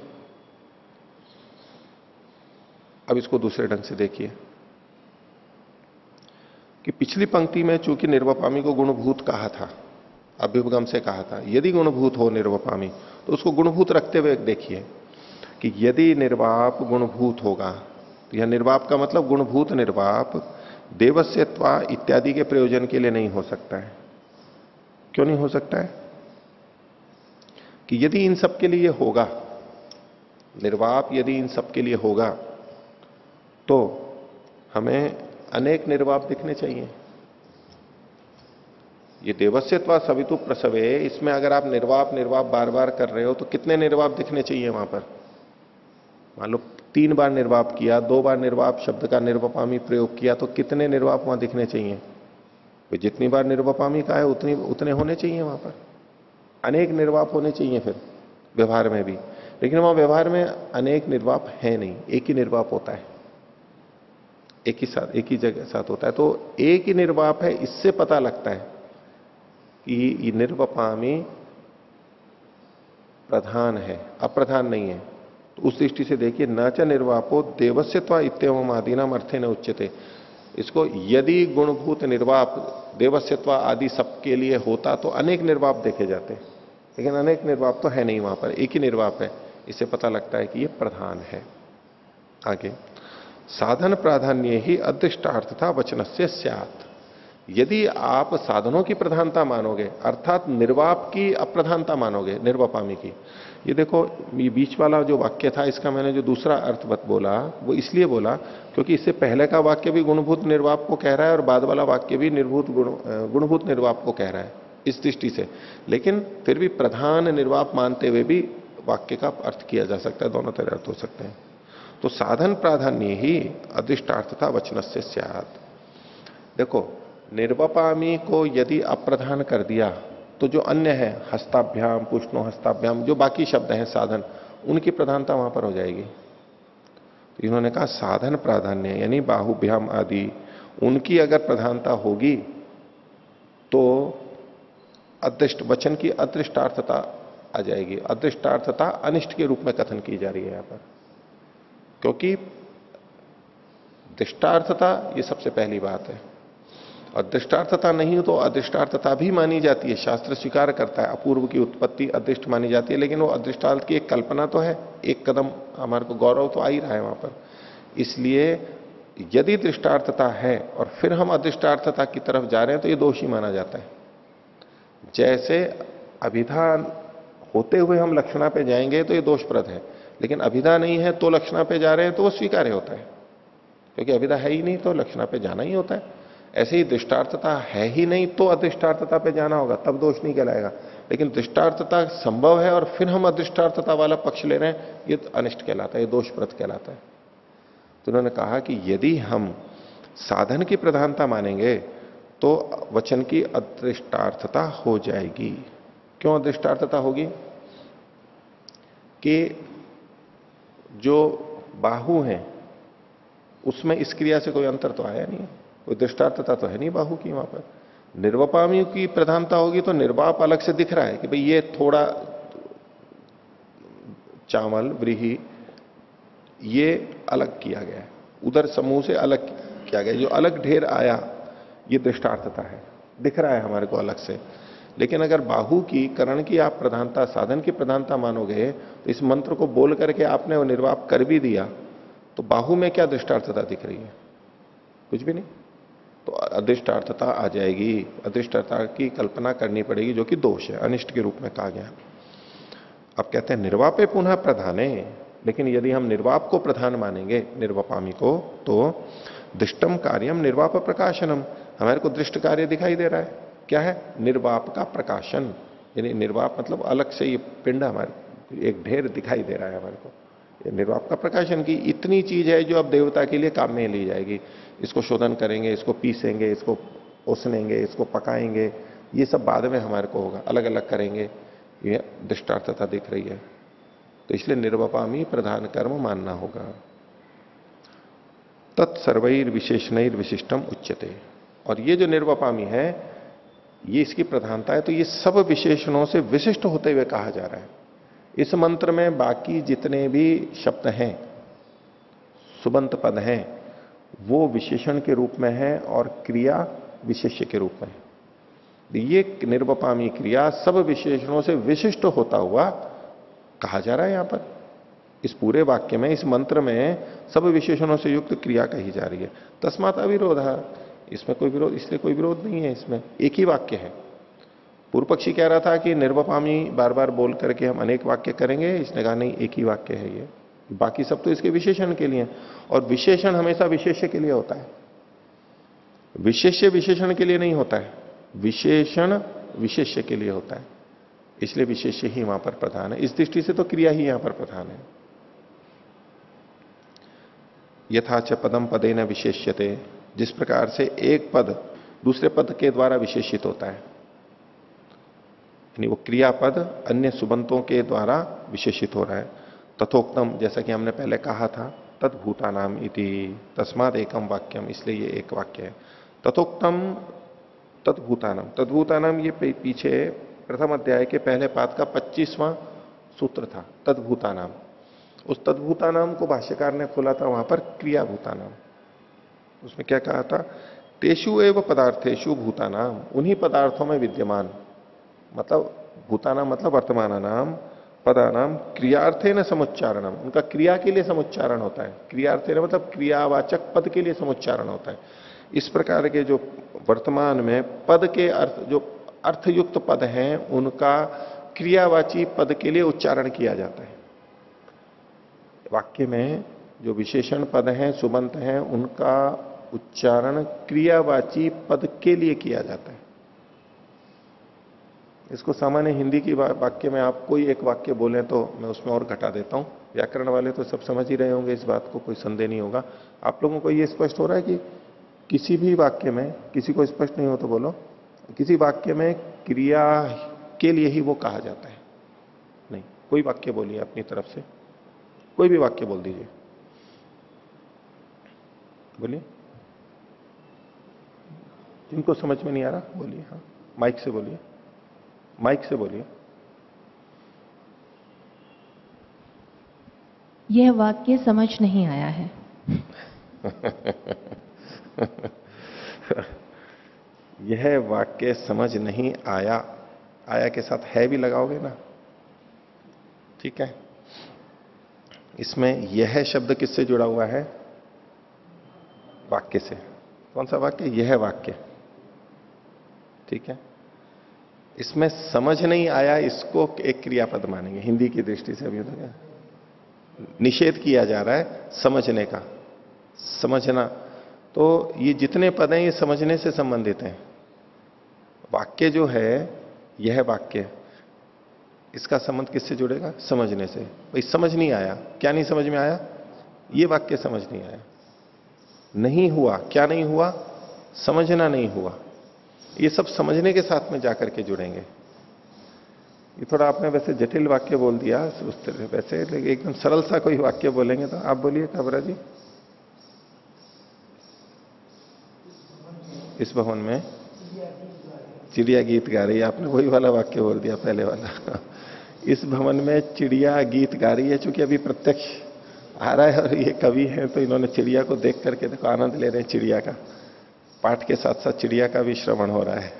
अब इसको दूसरे ढंग से देखिए कि पिछली पंक्ति में चूंकि निर्वपामी को गुणभूत कहा था, अभ्युपगम से कहा था, यदि गुणभूत हो निर्वपामी तो उसको गुणभूत रखते हुए देखिए कि यदि निर्वाप गुणभूत होगा, तो यह निर्वाप का मतलब गुणभूत निर्वाप देवस्यत्वा इत्यादि के प्रयोजन के लिए नहीं हो सकता है। क्यों नहीं हो सकता है? कि यदि इन सब के लिए होगा, निर्वाप यदि इन सब के लिए होगा, तो हमें अनेक निर्वाप दिखने चाहिए। ये देवस्यत्वा सवितु प्रसवे, इसमें अगर आप निर्वाप निर्वाप बार बार कर रहे हो तो कितने निर्वाप दिखने चाहिए वहां पर? मान लो तीन बार निर्वाप किया, दो बार निर्वाप शब्द का निर्वपामी प्रयोग किया, तो कितने निर्वाप वहां दिखने चाहिए? तो जितनी बार निर्वपामी का है उतनी उतने होने चाहिए वहां पर, अनेक निर्वाप होने चाहिए फिर व्यवहार में भी। लेकिन वहां व्यवहार में अनेक निर्वाप है नहीं, एक ही निर्वाप होता है, एक ही साथ एक ही जगह साथ होता है। तो एक ही निर्वाप है, इससे पता लगता है कि निर्वपामी प्रधान है, अप्रधान नहीं है। तो उस दृष्टि से देखिए, न च निर्वापो देवस्यत्वा इत्यवम आदिनाम अर्थे न उच्यते। इसको यदि गुणभूत निर्वाप देवस्यत्वा आदि सबके लिए होता तो अनेक निर्वाप देखे जाते, लेकिन अनेक निर्वाप तो है नहीं वहां पर, एक ही निर्वाप है। इससे पता लगता है कि यह प्रधान है। आगे, साधन प्राधान्य ही अदृष्टार्थता वचनस्य स्यात्। यदि आप साधनों की प्रधानता मानोगे, अर्थात निर्वाप की अप्रधानता मानोगे, निर्वपामी की। ये देखो, ये बीच वाला जो वाक्य था, इसका मैंने जो दूसरा अर्थवत बोला वो इसलिए बोला क्योंकि इससे पहले का वाक्य भी गुणभूत निर्वाप को कह रहा है और बाद वाला वाक्य भी निर्भूत गुण गुणभूत निर्वाप को कह रहा है, इस दृष्टि से। लेकिन फिर भी प्रधान निर्वाप मानते हुए भी वाक्य का अर्थ किया जा सकता है, दोनों तरह अर्थ हो सकते हैं। तो साधन प्राधान्य ही अदृष्टार्थता वचनस्य स्यात्। देखो, निर्वपामी को यदि अप्रधान कर दिया तो जो अन्य है, हस्ताभ्याम, पुष्णो हस्ताभ्याम, जो बाकी शब्द हैं साधन, उनकी प्रधानता वहां पर हो जाएगी। तो इन्होंने कहा साधन प्राधान्य यानी बाहुभ्याम आदि, उनकी अगर प्रधानता होगी तो अदृष्ट वचन की अदृष्टार्थता आ जाएगी। अदृष्टार्थता अनिष्ट के रूप में कथन की जा रही है यहां पर, क्योंकि दृष्टार्थता ये सबसे पहली बात है। और दृष्टार्थता नहीं हो तो अदृष्टार्थता भी मानी जाती है, शास्त्र स्वीकार करता है। अपूर्व की उत्पत्ति अदृष्ट मानी जाती है, लेकिन वो अदृष्टार्थ की एक कल्पना तो है, एक कदम हमारे को गौरव तो आ ही रहा है वहां पर। इसलिए यदि दृष्टार्थता है और फिर हम अदृष्टार्थता की तरफ जा रहे हैं तो ये दोषी माना जाता है। जैसे अभिधा होते हुए हम लक्षणा पे जाएंगे तो ये दोषप्रद है, लेकिन अभिधा नहीं है तो लक्षणा पे जा रहे हैं तो वो स्वीकार्य होता है, क्योंकि अभिधा है ही नहीं तो लक्षणा पे जाना ही होता है। ऐसे ही दृष्टार्थता है ही नहीं तो अदृष्टार्थता पे जाना होगा, तब दोष नहीं कहलाएगा। लेकिन दृष्टार्थता संभव है और फिर हम अदृष्टार्थता वाला पक्ष ले रहे हैं, ये अनिष्ट कहलाता है, ये दोषप्रद कहलाता है। तो उन्होंने कहा कि यदि हम साधन की प्रधानता मानेंगे तो वचन की अदृष्टार्थता हो जाएगी। क्यों अदृष्टार्थता होगी? कि जो बाहु हैं उसमें इस क्रिया से कोई अंतर तो आया नहीं, कोई दृष्टार्थता तो है नहीं बाहु की वहां पर। निर्वपामी की प्रधानता होगी तो निर्वाप अलग से दिख रहा है कि भाई ये थोड़ा चावल व्रीहि ये अलग किया गया है, उधर समूह से अलग किया गया, जो अलग ढेर आया ये दृष्टार्थता है, दिख रहा है हमारे को अलग से। लेकिन अगर बाहु की करण की आप प्रधानता, साधन की प्रधानता मानोगे तो इस मंत्र को बोल करके आपने वो निर्वाप कर भी दिया तो बाहु में क्या दृष्टार्थता दिख रही है? कुछ भी नहीं। तो अदृष्टार्थता आ जाएगी, अदृष्टार्थता की कल्पना करनी पड़ेगी, जो कि दोष है, अनिष्ट के रूप में कहा गया। अब कहते हैं निर्वापे पुनः प्रधाने, लेकिन यदि हम निर्वाप को प्रधान मानेंगे, निर्वपामी को, तो दृष्टम कार्यम निर्वाप प्रकाशनम, हमारे को दृष्ट कार्य दिखाई दे रहा है। क्या है? निर्वाप का प्रकाशन, यानी निर्वाप मतलब अलग से ये पिंड हमारे एक ढेर दिखाई दे रहा है हमारे को। ये निर्वाप का प्रकाशन की इतनी चीज है जो अब देवता के लिए काम में ली जाएगी। इसको शोधन करेंगे, इसको पीसेंगे, इसको उसनेंगे, इसको पकाएंगे, ये सब बाद में हमारे को होगा, अलग अलग करेंगे। ये दृष्टार्थता दिख रही है, तो इसलिए निर्वपामी प्रधान कर्म मानना होगा। तत्सर्वैर विशेषणैर विशिष्टम उच्यते, और ये जो निर्वपामी है ये इसकी प्रधानता है, तो ये सब विशेषणों से विशिष्ट होते हुए कहा जा रहा है। इस मंत्र में बाकी जितने भी शब्द हैं, सुबंत पद हैं, वो विशेषण के रूप में है और क्रिया विशेष्य के रूप में है। ये निर्वपामी क्रिया सब विशेषणों से विशिष्ट होता हुआ कहा जा रहा है यहां पर। इस पूरे वाक्य में, इस मंत्र में सब विशेषणों से युक्त क्रिया कही जा रही है। तस्मात् अविरोध, इसमें कोई विरोध, इसलिए कोई विरोध नहीं है, इसमें एक ही वाक्य है। पूर्व पक्षी कह रहा था कि निर्वपामी बार बार बोल करके हम अनेक वाक्य करेंगे, इसने कहा नहीं, एक ही वाक्य है ये, बाकी सब तो इसके विशेषण के लिए। और विशेषण हमेशा विशेष्य के लिए होता है, विशेष्य विशेषण के लिए नहीं होता है, विशेषण विशेष्य के लिए होता है, इसलिए विशेष्य ही वहां पर प्रधान है। इस दृष्टि से तो क्रिया ही यहां पर प्रधान है। यथाच पदम पदे न विशेष्यते, जिस प्रकार से एक पद दूसरे पद के द्वारा विशेषित होता है, यानी वो क्रियापद अन्य सुबंतों के द्वारा विशेषित हो रहा है। तथोक्तम, जैसा कि हमने पहले कहा था, तद्भूतानाम इति तस्माद एकम वाक्यम, इसलिए ये एक वाक्य है। तथोक्तम तद्भूतानाम, तद्भूतानाम ये पीछे प्रथम अध्याय के पहले पाद का पच्चीसवां सूत्र था, तद्भूतानाम। उस तद्भूतानाम को भाष्यकार ने खोला था वहां पर क्रियाभूतानाम। उसमें क्या कहा था? तेषु एव पदार्थेषु भूतानाम, उन्हीं पदार्थों में विद्यमान, मतलब भूतानाम मतलब वर्तमान नाम, पदानाम क्रियार्थे न समुच्चारणम, उनका क्रिया के लिए समुच्चारण होता है। क्रियार्थे न मतलब क्रियावाचक पद के लिए समुच्चारण होता है। इस प्रकार के जो वर्तमान में पद के अर्थ, जो अर्थयुक्त पद हैं, उनका क्रियावाची पद के लिए उच्चारण किया जाता है। वाक्य में जो विशेषण पद हैं, सुबंत हैं, उनका उच्चारण क्रियावाची पद के लिए किया जाता है। इसको सामान्य हिंदी की वाक्य में आप कोई एक वाक्य बोलें तो मैं उसमें और घटा देता हूं। व्याकरण वाले तो सब समझ ही रहे होंगे, इस बात को कोई संदेह नहीं होगा। आप लोगों को यह स्पष्ट हो रहा है कि किसी भी वाक्य में, किसी को स्पष्ट नहीं हो तो बोलो, किसी वाक्य में क्रिया के लिए ही वो कहा जाता है। नहीं, कोई वाक्य बोलिए अपनी तरफ से, कोई भी वाक्य बोल दीजिए, बोलिए। जिनको समझ में नहीं आ रहा बोलिए, हाँ माइक से बोलिए, माइक से बोलिए। यह वाक्य समझ नहीं आया है। यह वाक्य समझ नहीं आया, आया के साथ है भी लगाओगे ना, ठीक है। इसमें यह शब्द किससे जुड़ा हुआ है? वाक्य से। कौन सा वाक्य? यह वाक्य, ठीक है। इसमें समझ नहीं आया, इसको एक क्रियापद मानेंगे हिंदी की दृष्टि से। अभी तो निषेध किया जा रहा है समझने का, समझना। तो ये जितने पद हैं ये समझने से संबंधित हैं। वाक्य जो है, यह वाक्य, इसका संबंध किससे जुड़ेगा? समझने से। भाई समझ नहीं आया, क्या नहीं समझ में आया? ये वाक्य समझ नहीं आया, नहीं हुआ, क्या नहीं हुआ? समझना नहीं हुआ। ये सब समझने के साथ में जाकर के जुड़ेंगे। ये थोड़ा आपने वैसे जटिल वाक्य बोल दिया उस तरह, वैसे लेकिन एकदम सरल सा कोई वाक्य बोलेंगे तो आप बोलिए काबरा जी। इस भवन में चिड़िया गीत गा रही है, आपने वही वाला वाक्य बोल दिया पहले वाला। इस भवन में चिड़िया गीत गा रही है, चूंकि अभी प्रत्यक्ष आ रहा है और ये कवि है तो इन्होंने चिड़िया को देख करके देखो आनंद ले रहे हैं। चिड़िया का पाठ के साथ साथ चिड़िया का भी श्रवण हो रहा है।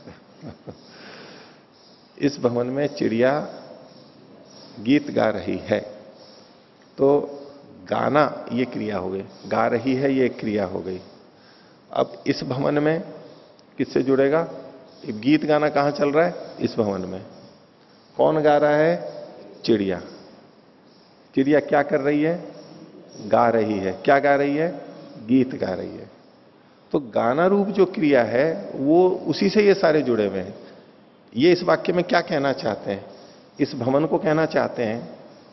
इस भवन में चिड़िया गीत गा रही है, तो गाना ये क्रिया हो गई, गा रही है ये क्रिया हो गई। अब इस भवन में किससे जुड़ेगा? गीत गाना कहां चल रहा है? इस भवन में। कौन गा रहा है? चिड़िया। चिड़िया क्या कर रही है? गा रही है। क्या गा रही है? गीत गा रही है। तो गाना रूप जो क्रिया है वो उसी से ये सारे जुड़े हुए हैं। ये इस वाक्य में क्या कहना चाहते हैं? इस भवन को कहना चाहते हैं,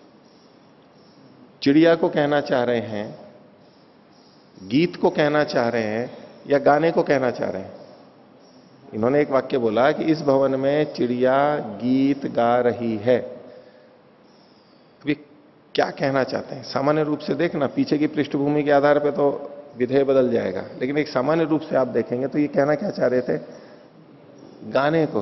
चिड़िया को कहना चाह रहे हैं, गीत को कहना चाह रहे हैं, या गाने को कहना चाह रहे हैं? इन्होंने एक वाक्य बोला कि इस भवन में चिड़िया गीत गा रही है। वे क्या कहना चाहते हैं? सामान्य रूप से देखना, पीछे की पृष्ठभूमि के आधार पर तो विधेय बदल जाएगा, लेकिन एक सामान्य रूप से आप देखेंगे तो ये कहना क्या चाह रहे थे? गाने को,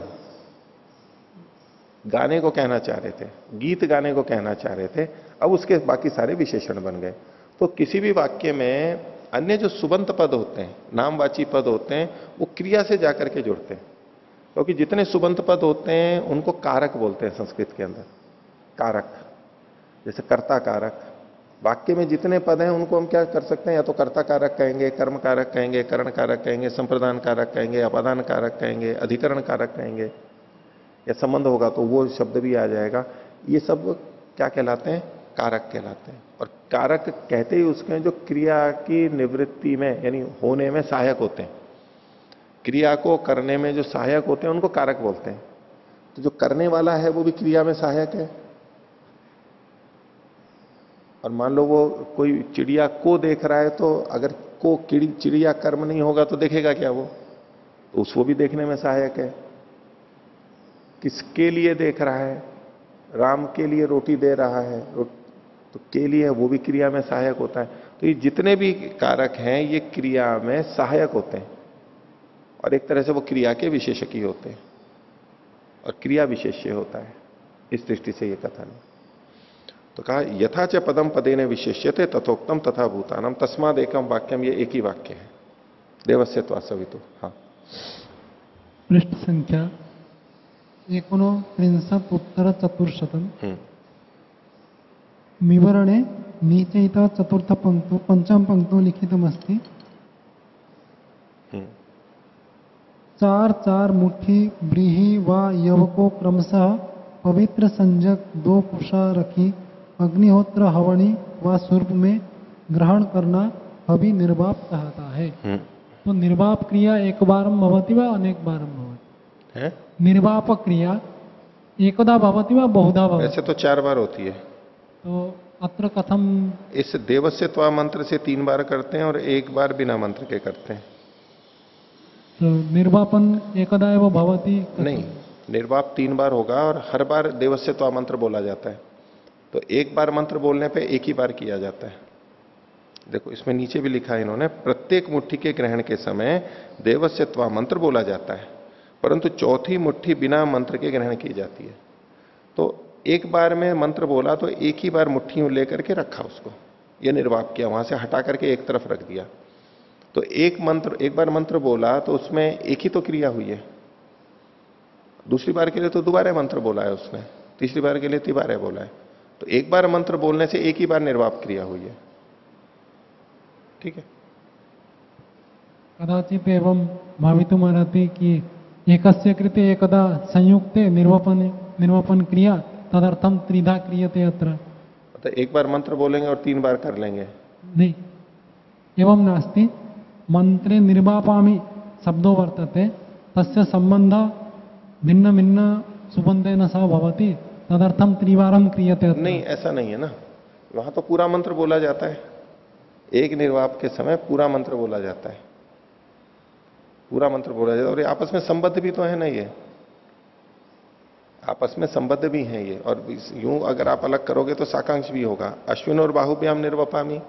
गाने को कहना चाह रहे थे, गीत गाने को कहना चाह रहे थे। अब उसके बाकी सारे विशेषण बन गए। तो किसी भी वाक्य में अन्य जो सुबंत पद होते हैं, नामवाची पद होते हैं, वो क्रिया से जाकर के जुड़ते हैं। क्योंकि तो जितने सुबंत पद होते हैं उनको कारक बोलते हैं संस्कृत के अंदर। कारक, जैसे कर्ता कारक, वाक्य में जितने पद हैं उनको हम क्या कर सकते हैं, या तो कर्ता कारक कहेंगे, कर्म कारक कहेंगे, करण कारक कहेंगे, संप्रदान कारक कहेंगे, अपादान कारक कहेंगे, अधिकरण कारक कहेंगे, या संबंध होगा तो वो शब्द भी आ जाएगा। ये सब क्या कहलाते हैं, कारक कहलाते हैं। और कारक कहते ही उसके जो क्रिया की निवृत्ति में यानी होने में सहायक होते हैं, क्रिया को करने में जो सहायक होते हैं उनको कारक बोलते हैं। तो जो करने वाला है वो भी क्रिया में सहायक है। और मान लो वो कोई चिड़िया को देख रहा है, तो अगर को चिड़िया कर्म नहीं होगा तो देखेगा क्या वो, तो उसको भी देखने में सहायक है। किसके लिए देख रहा है, राम के लिए रोटी दे रहा है, तो के लिए वो भी क्रिया में सहायक होता है। तो ये जितने भी कारक हैं ये क्रिया में सहायक होते हैं, और एक तरह से वो क्रिया के विशेषकी होते हैं, और क्रिया विशेष्य होता है। इस दृष्टि से ये कथन है। तो कहा यथा च पदम पदेन विशेष्यते तथोक्तम तथा भूतानम तस्माद एकम वाक्यम, ये एक ही वाक्य है, देवस्य त्वासवितु। हाँ, पृष्ठ संख्या एकोनत्रिंशत् उत्तर चतुर्शतम विवरणे नीचे इतः चतुर्थ पंक्तो पंचम पंक्तो लिखितमस्ति। चार चार मुट्ठी व्रीहि व यवको क्रमशः पवित्र संजक दो कुशा रखी अग्निहोत्र हवणी व सूर्प में ग्रहण करना अभी निर्वाप कहता है। तो निर्वाप क्रिया एक बार भवति व अनेक बार भवति है। निर्वाप क्रिया एकदा भवति व बहुधा भवति। ऐसे तो चार बार होती है। तो अत्र कथम, इस देवस्य त्वा मंत्र से तीन बार करते हैं और एक बार बिना मंत्र के करते हैं। तो निर्वापन एकदा एव भवति नहीं, निर्वाप तीन बार होगा और हर बार देवस्य त्वा मंत्र बोला जाता है। तो एक बार मंत्र बोलने पे एक ही बार किया जाता है। देखो इसमें नीचे भी लिखा है इन्होंने, प्रत्येक मुट्ठी के ग्रहण के समय देवस्य त्वा मंत्र बोला जाता है, परंतु चौथी मुट्ठी बिना मंत्र के ग्रहण की जाती है। तो एक बार में मंत्र बोला तो एक ही बार मुट्ठी लेकर के रखा उसको, यह निर्वाप किया, वहां से हटा करके एक तरफ रख दिया। तो एक मंत्र, एक बार मंत्र बोला तो उसमें एक ही तो क्रिया हुई है। दूसरी बार के लिए तो दोबारा मंत्र बोला है उसने, तीसरी बार के लिए तिबारा बोला है। तो एक बार मंत्र बोलने से एक ही बार निर्वाप क्रिया हुई है। ठीक है। कदाचित एवं भावितुमर्हति कि एकस्य कृते एकदा संयुक्ते निर्वापन निर्वापन क्रिया तदर्थम त्रिधा क्रियते अत्र। तो एक बार मंत्र बोलेंगे और तीन बार कर लेंगे, नहीं, एवं नास्ति। मंत्रे निर्वापामि शब्दो वर्तते तस्य संबंध भिन्न भिन्न सुबंधेन सह भवति तदर्थम त्रिवारम क्रियते। नहीं, ऐसा नहीं है ना, वहां तो पूरा मंत्र बोला जाता है। एक निर्वाप के समय पूरा मंत्र बोला जाता है, पूरा मंत्र बोला जाता है। और ये आपस में संबद्ध भी तो है ना, ये आपस में संबद्ध भी हैं ये। और यूं अगर आप अलग करोगे तो साकांक्ष भी होगा। अश्विन और बाहुभ्याम निर्वपामी,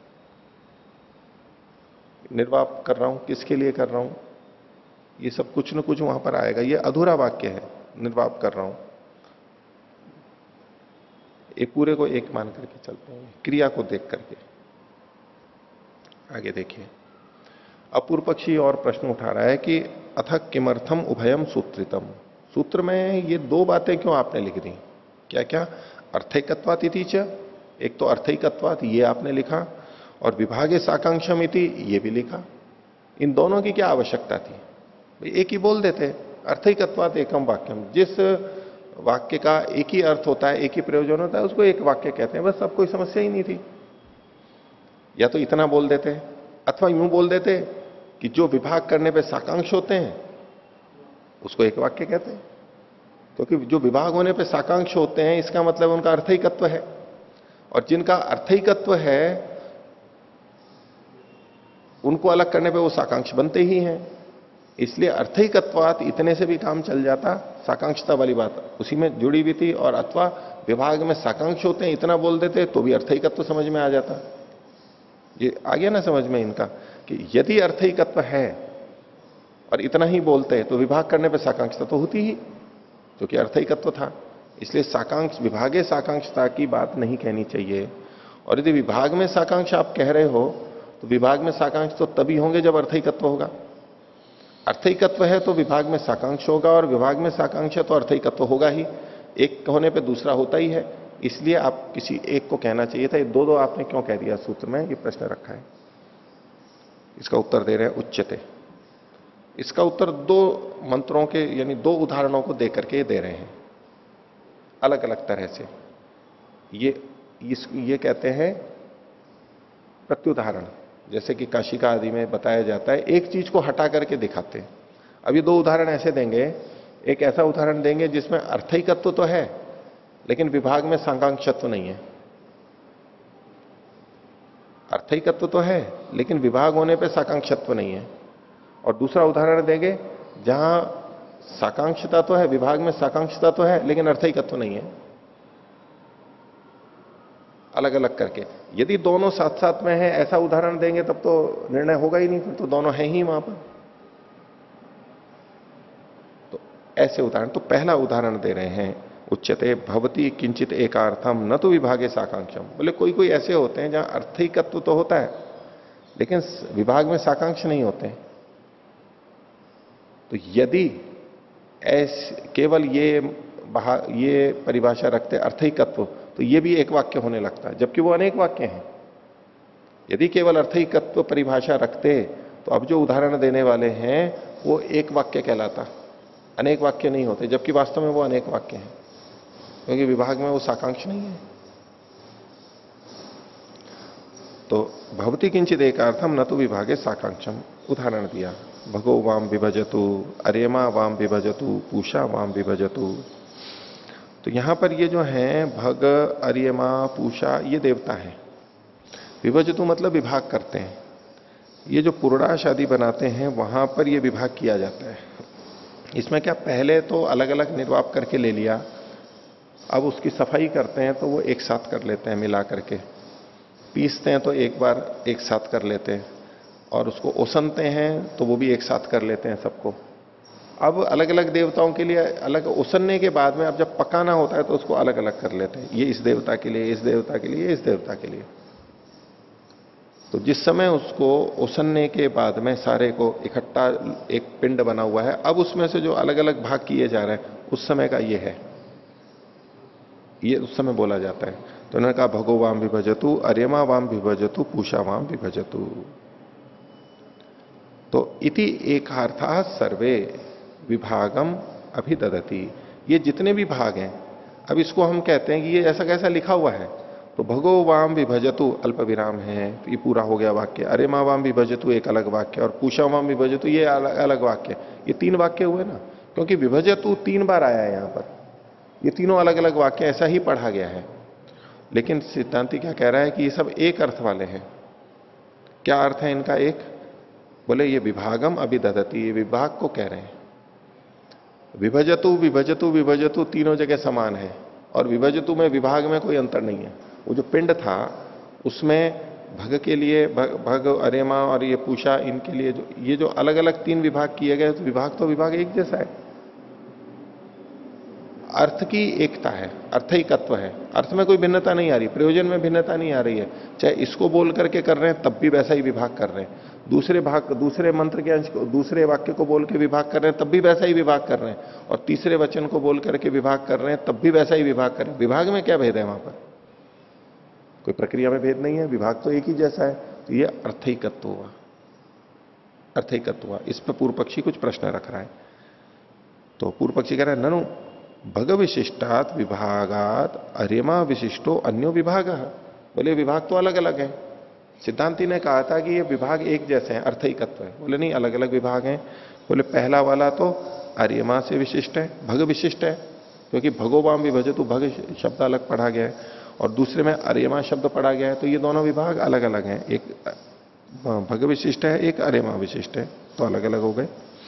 निर्वाप कर रहा हूं, किसके लिए कर रहा हूं, ये सब कुछ न कुछ वहां पर आएगा। ये अधूरा वाक्य है, निर्वाप कर रहा हूं। ये पूरे को एक मान करके चलते हैं, क्रिया को देख करके। आगे देखिए, अपूर्व पक्षी और प्रश्न उठा रहा है कि अथ किमर्थम उभयम सूत्रितम, सूत्र में ये दो बातें क्यों आपने लिख दी, क्या क्या, अर्थैकत्वात् इति च, एक तो अर्थैकत्वात् ये आपने लिखा, और विभागे साकांक्षम इति ये भी लिखा। इन दोनों की क्या आवश्यकता थी, एक ही बोल देते, अर्थैकत्वात् एकम वाक्यम। जिस वाक्य का एक ही अर्थ होता है, एक ही प्रयोजन होता है, उसको एक वाक्य कहते हैं, बस। अब कोई समस्या ही नहीं थी। या तो इतना बोल देते, अथवा यूं बोल देते कि जो विभाग करने पे साकांक्ष होते हैं उसको एक वाक्य कहते हैं। क्योंकि तो जो विभाग होने पे साकांक्ष होते हैं इसका मतलब उनका अर्थैकत्व है, और जिनका अर्थैकत्व है उनको अलग करने पे वो साकांक्ष बनते ही हैं। इसलिए अर्थैकत्वात् इतने से भी काम चल जाता, साकांक्षता वाली बात उसी में जुड़ी हुई थी। और अथवा विभाग में साकांक्ष होते हैं इतना बोल देते तो भी अर्थैकत्व समझ में आ जाता। ये आ गया ना समझ में इनका, कि यदि अर्थैकत्व है और इतना ही बोलते तो विभाग करने पर साकांक्षता तो होती ही, क्योंकि अर्थैकत्व था। इसलिए साकांक्ष, विभागे साकांक्षता की बात नहीं कहनी चाहिए। और यदि विभाग में साकांक्ष आप कह रहे हो तो विभाग में साकांक्ष तो तभी होंगे जब अर्थैकत्व होगा। अर्थैकत्व है तो विभाग में साकांक्ष होगा, और विभाग में साकांक्ष है तो अर्थैकत्व होगा ही। एक होने पे दूसरा होता ही है। इसलिए आप किसी एक को कहना चाहिए था। ये दो दो आपने क्यों कह दिया सूत्र में, ये प्रश्न रखा है। इसका उत्तर दे रहे हैं उच्चते। इसका उत्तर दो मंत्रों के यानी दो उदाहरणों को देकर के दे रहे हैं अलग अलग तरह से। ये इस ये कहते हैं प्रत्युदाहरण, जैसे कि काशिका आदि में बताया जाता है, एक चीज को हटा करके दिखाते हैं। अब ये दो उदाहरण ऐसे देंगे, एक ऐसा उदाहरण देंगे जिसमें अर्थैकत्व तो है लेकिन विभाग में साकांक्षत्व नहीं है। अर्थैकत्व तो है लेकिन विभाग होने पे साकांक्षत्व नहीं है। और दूसरा उदाहरण देंगे जहां साकांक्षता तो है, विभाग में साकांक्षता तो है लेकिन अर्थैकत्व नहीं है। अलग अलग करके यदि दोनों साथ साथ में है ऐसा उदाहरण देंगे तब तो निर्णय होगा ही नहीं, फिर तो दोनों हैं ही वहां पर। तो ऐसे उदाहरण, तो पहला उदाहरण दे रहे हैं उच्यते भवती किंचित एकार्थम न तो विभागे साकांक्षम। बोले कोई कोई ऐसे होते हैं जहां अर्थैकत्व तो होता है लेकिन विभाग में साकांक्ष नहीं होते। तो यदि ऐसे केवल ये ये परिभाषा रखते अर्थैकत्व तो ये भी एक वाक्य होने लगता है, जबकि वो अनेक वाक्य हैं। यदि केवल अर्थैकत्व परिभाषा रखते तो अब जो उदाहरण देने वाले हैं वो एक वाक्य कहलाता, अनेक वाक्य नहीं होते, जबकि वास्तव में वो अनेक वाक्य हैं क्योंकि विभाग में वो साकांक्ष नहीं है। तो भवती किंचित एकार्थम न तो विभागे साकांक्षम उदाहरण दिया। भगो वाम विभजतु, अरेमा वाम विभजतु, पूषा वाम विभजतु। तो यहां पर ये जो है भग, अरियमा, पूषा ये देवता है। विभजतु मतलब विभाग करते हैं। ये जो पुरडाश आदि बनाते हैं वहां पर ये विभाग किया जाता है। इसमें क्या पहले तो अलग अलग निर्वाप करके ले लिया, अब उसकी सफाई करते हैं तो वो एक साथ कर लेते हैं मिला करके, पीसते हैं तो एक बार एक साथ कर लेते हैं, और उसको ओसनते हैं तो वो भी एक साथ कर लेते हैं सबको। अब अलग अलग देवताओं के लिए अलग ओसनने के बाद में अब जब पकाना होता है तो उसको अलग अलग कर लेते हैं, ये इस देवता के लिए, इस देवता के लिए, इस देवता के लिए। तो जिस समय उसको ओसनने के बाद में सारे को इकट्ठा एक पिंड बना हुआ है, अब उसमें से जो अलग अलग भाग किए जा रहे हैं उस समय का ये है, ये उस समय बोला जाता है। तो उन्होंने कहा भगो वाम विभजतु, अरेमा वाम विभजतु, पूषा वाम विभजतु। तो इति एकार्थः सर्वे विभागम अभिददति। ये जितने भी भाग हैं, अब इसको हम कहते हैं कि ये ऐसा कैसा लिखा हुआ है, तो भगो वाम विभजतु अल्प विराम है, ये पूरा हो गया वाक्य। अरेमा वाम विभजतु एक अलग वाक्य, और पूषा वाम विभजतु ये अलग, अलग वाक्य। ये तीन वाक्य हुए ना, क्योंकि विभजतु तीन बार आया है यहां पर, ये तीनों अलग अलग वाक्य ऐसा ही पढ़ा गया है। लेकिन सिद्धांति क्या कह रहा है कि ये सब एक अर्थ वाले हैं। क्या अर्थ है इनका? एक, बोले ये विभागम अभिददति, ये विभाग को कह रहे हैं। विभजतु विभजतु विभजतु तीनों जगह समान है, और विभजतु में विभाग में कोई अंतर नहीं है। वो जो पिंड था उसमें भग के लिए भग, भग अरेमा और ये पूषा, इनके लिए जो ये जो अलग अलग तीन विभाग किए गए, तो विभाग तो विभाग एक जैसा है। अर्थ की एकता है, अर्थैकत्व है, अर्थ में कोई भिन्नता नहीं आ रही, प्रयोजन में भिन्नता नहीं आ रही है। चाहे इसको बोल करके कर रहे हैं तब भी वैसा ही विभाग कर रहे हैं, दूसरे भाग दूसरे मंत्र के अंश को दूसरे वाक्य को बोल के विभाग कर रहे हैं तब भी वैसा ही विभाग कर रहे हैं, और तीसरे वचन को बोल करके विभाग कर रहे हैं तब भी वैसा ही विभाग कर रहे हैं। विभाग में क्या भेद है? वहां पर कोई प्रक्रिया में भेद नहीं है, विभाग तो एक ही जैसा है। तो ये अर्थैकत्व हुआ, अर्थैकत्व हुआ। इस पर पूर्व पक्षी कुछ प्रश्न रख रहा है। तो पूर्व पक्षी कह रहा है ननु भग विशिष्टात विभागात अरेमा विशिष्टो अन्यो विभाग। बोले विभाग तो अलग अलग है। सिद्धांति ने कहा था कि ये विभाग एक जैसे हैं, अर्थैकत्व है। बोले नहीं, अलग अलग विभाग हैं। बोले पहला वाला तो अरेमा से विशिष्ट है, भग विशिष्ट है, क्योंकि भगोवाम विभजतु भग शब्द अलग पढ़ा गया है, और दूसरे में अरेमा शब्द पढ़ा गया है। तो ये दोनों विभाग अलग अलग हैं, एक भग विशिष्ट है, एक अरेमा विशिष्ट है, तो अलग अलग हो गए।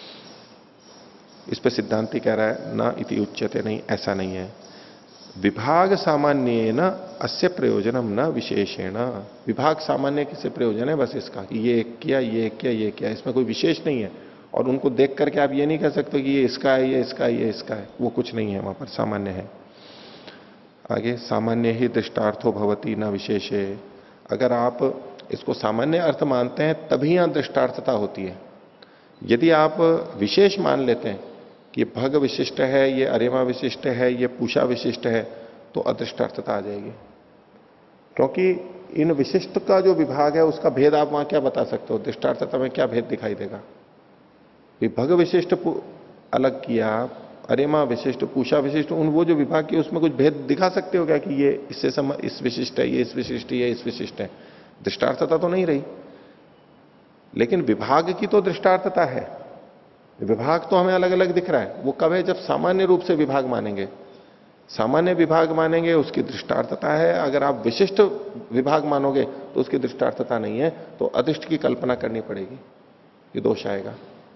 इस पर सिद्धांति कह रहा है ना इति उच्यते, नहीं ऐसा नहीं है। विभाग सामान्य न अस्य प्रयोजनम न विशेषेण। विभाग सामान्य किसे प्रयोजन है? बस इसका कि ये एक किया, ये एक किया, ये किया, इसमें कोई विशेष नहीं है। और उनको देख करके आप ये नहीं कह सकते कि ये इसका है, ये इसका है, ये इसका है, वो कुछ नहीं है, वहां पर सामान्य है। आगे सामान्य ही दृष्टार्थो भवती न विशेषे। अगर आप इसको सामान्य अर्थ मानते हैं तभी यहां दृष्टार्थता होती है। यदि आप विशेष मान लेते हैं कि ये भग विशिष्ट है, ये अरेमा विशिष्ट है, ये पूषा विशिष्ट है, तो अदृष्टार्थता आ जाएगी। क्योंकि इन विशिष्ट का जो विभाग है उसका भेद आप वहां क्या बता सकते हो? दृष्टार्थता में क्या भेद दिखाई देगा? भग विशिष्ट अलग किया, अरेमा विशिष्ट, पूषा विशिष्ट, उन वो जो विभाग किए उसमें कुछ भेद दिखा सकते हो क्या कि ये इससे सम, इस विशिष्ट है, ये इस विशिष्ट है, ये इस विशिष्ट है? दृष्टार्थता तो नहीं रही। लेकिन विभाग की तो दृष्टार्थता है। विभाग तो हमें अलग अलग दिख रहा है। वो कब है? जब सामान्य रूप से विभाग मानेंगे। सामान्य विभाग मानेंगे उसकी दृष्टार्थता है। अगर आप विशिष्ट विभाग मानोगे तो उसकी दृष्टार्थता नहीं है, तो अदृष्ट की कल्पना करनी पड़ेगी, ये दोष आएगा।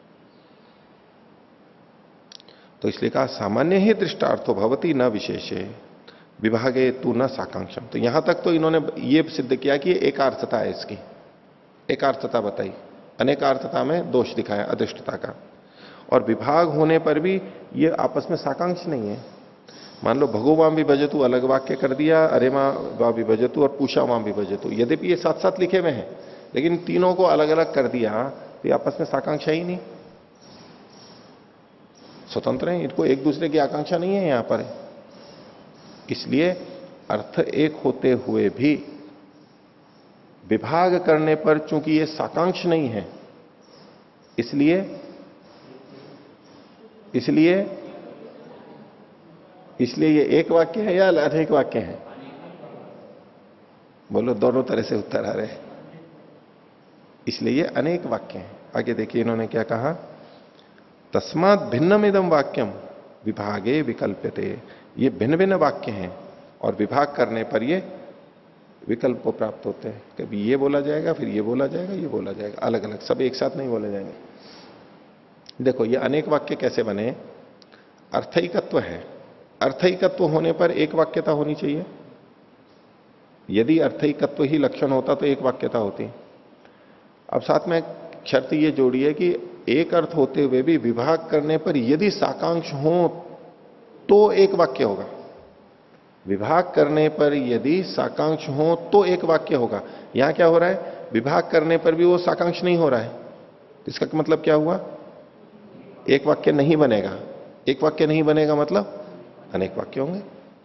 तो इसलिए कहा सामान्य ही दृष्टार्थो भवती न विशेषे विभागे तू न साकांक्षम। तो यहां तक तो इन्होंने ये सिद्ध किया कि एकार्थता है, इसकी एकार्थता बताई, अनेकार्थता में दोष दिखाया अदृष्टता का। और विभाग होने पर भी ये आपस में साकांक्ष नहीं है। मान लो भगोवाम विभजतु अलग वाक्य कर दिया, अरेमा वा विभजतु और पूषावाम विभजतु, यद्यपि ये साथ साथ लिखे हुए हैं, लेकिन तीनों को अलग अलग कर दिया तो ये आपस में साकांक्षा ही नहीं, स्वतंत्र हैं, इनको एक दूसरे की आकांक्षा नहीं है यहां पर। इसलिए अर्थ एक होते हुए भी विभाग करने पर चूंकि ये साकांक्ष नहीं है, इसलिए इसलिए इसलिए ये एक वाक्य है या अनेक वाक्य है? बोलो, दोनों तरह से उत्तर आ रहे हैं। इसलिए ये अनेक वाक्य हैं। आगे देखिए इन्होंने क्या कहा, तस्मात् भिन्नम इदम वाक्यम विभागे विकल्प्यते। ये भिन्न भिन्न वाक्य हैं और विभाग करने पर ये विकल्प को प्राप्त होते हैं। कभी ये बोला जाएगा, फिर ये बोला जाएगा, ये बोला जाएगा, अलग अलग, सब एक साथ नहीं बोले जाएंगे। देखो ये अनेक वाक्य कैसे बने? अर्थैकत्व है। अर्थैकत्व होने पर एक वाक्यता होनी चाहिए। यदि अर्थैकत्व ही लक्षण होता तो एक वाक्यता होती। अब साथ में शर्त ये जोड़ी है कि एक अर्थ होते हुए भी विभाग करने पर यदि साकांक्ष हो तो एक वाक्य होगा। विभाग करने पर यदि साकांक्ष हो तो एक वाक्य होगा। यहां क्या हो रहा है? विभाग करने पर भी वो साकांक्ष नहीं हो रहा है। इसका मतलब क्या हुआ? एक वाक्य नहीं बनेगा। एक वाक्य नहीं बनेगा मतलब अनेक वाक्य होंगे।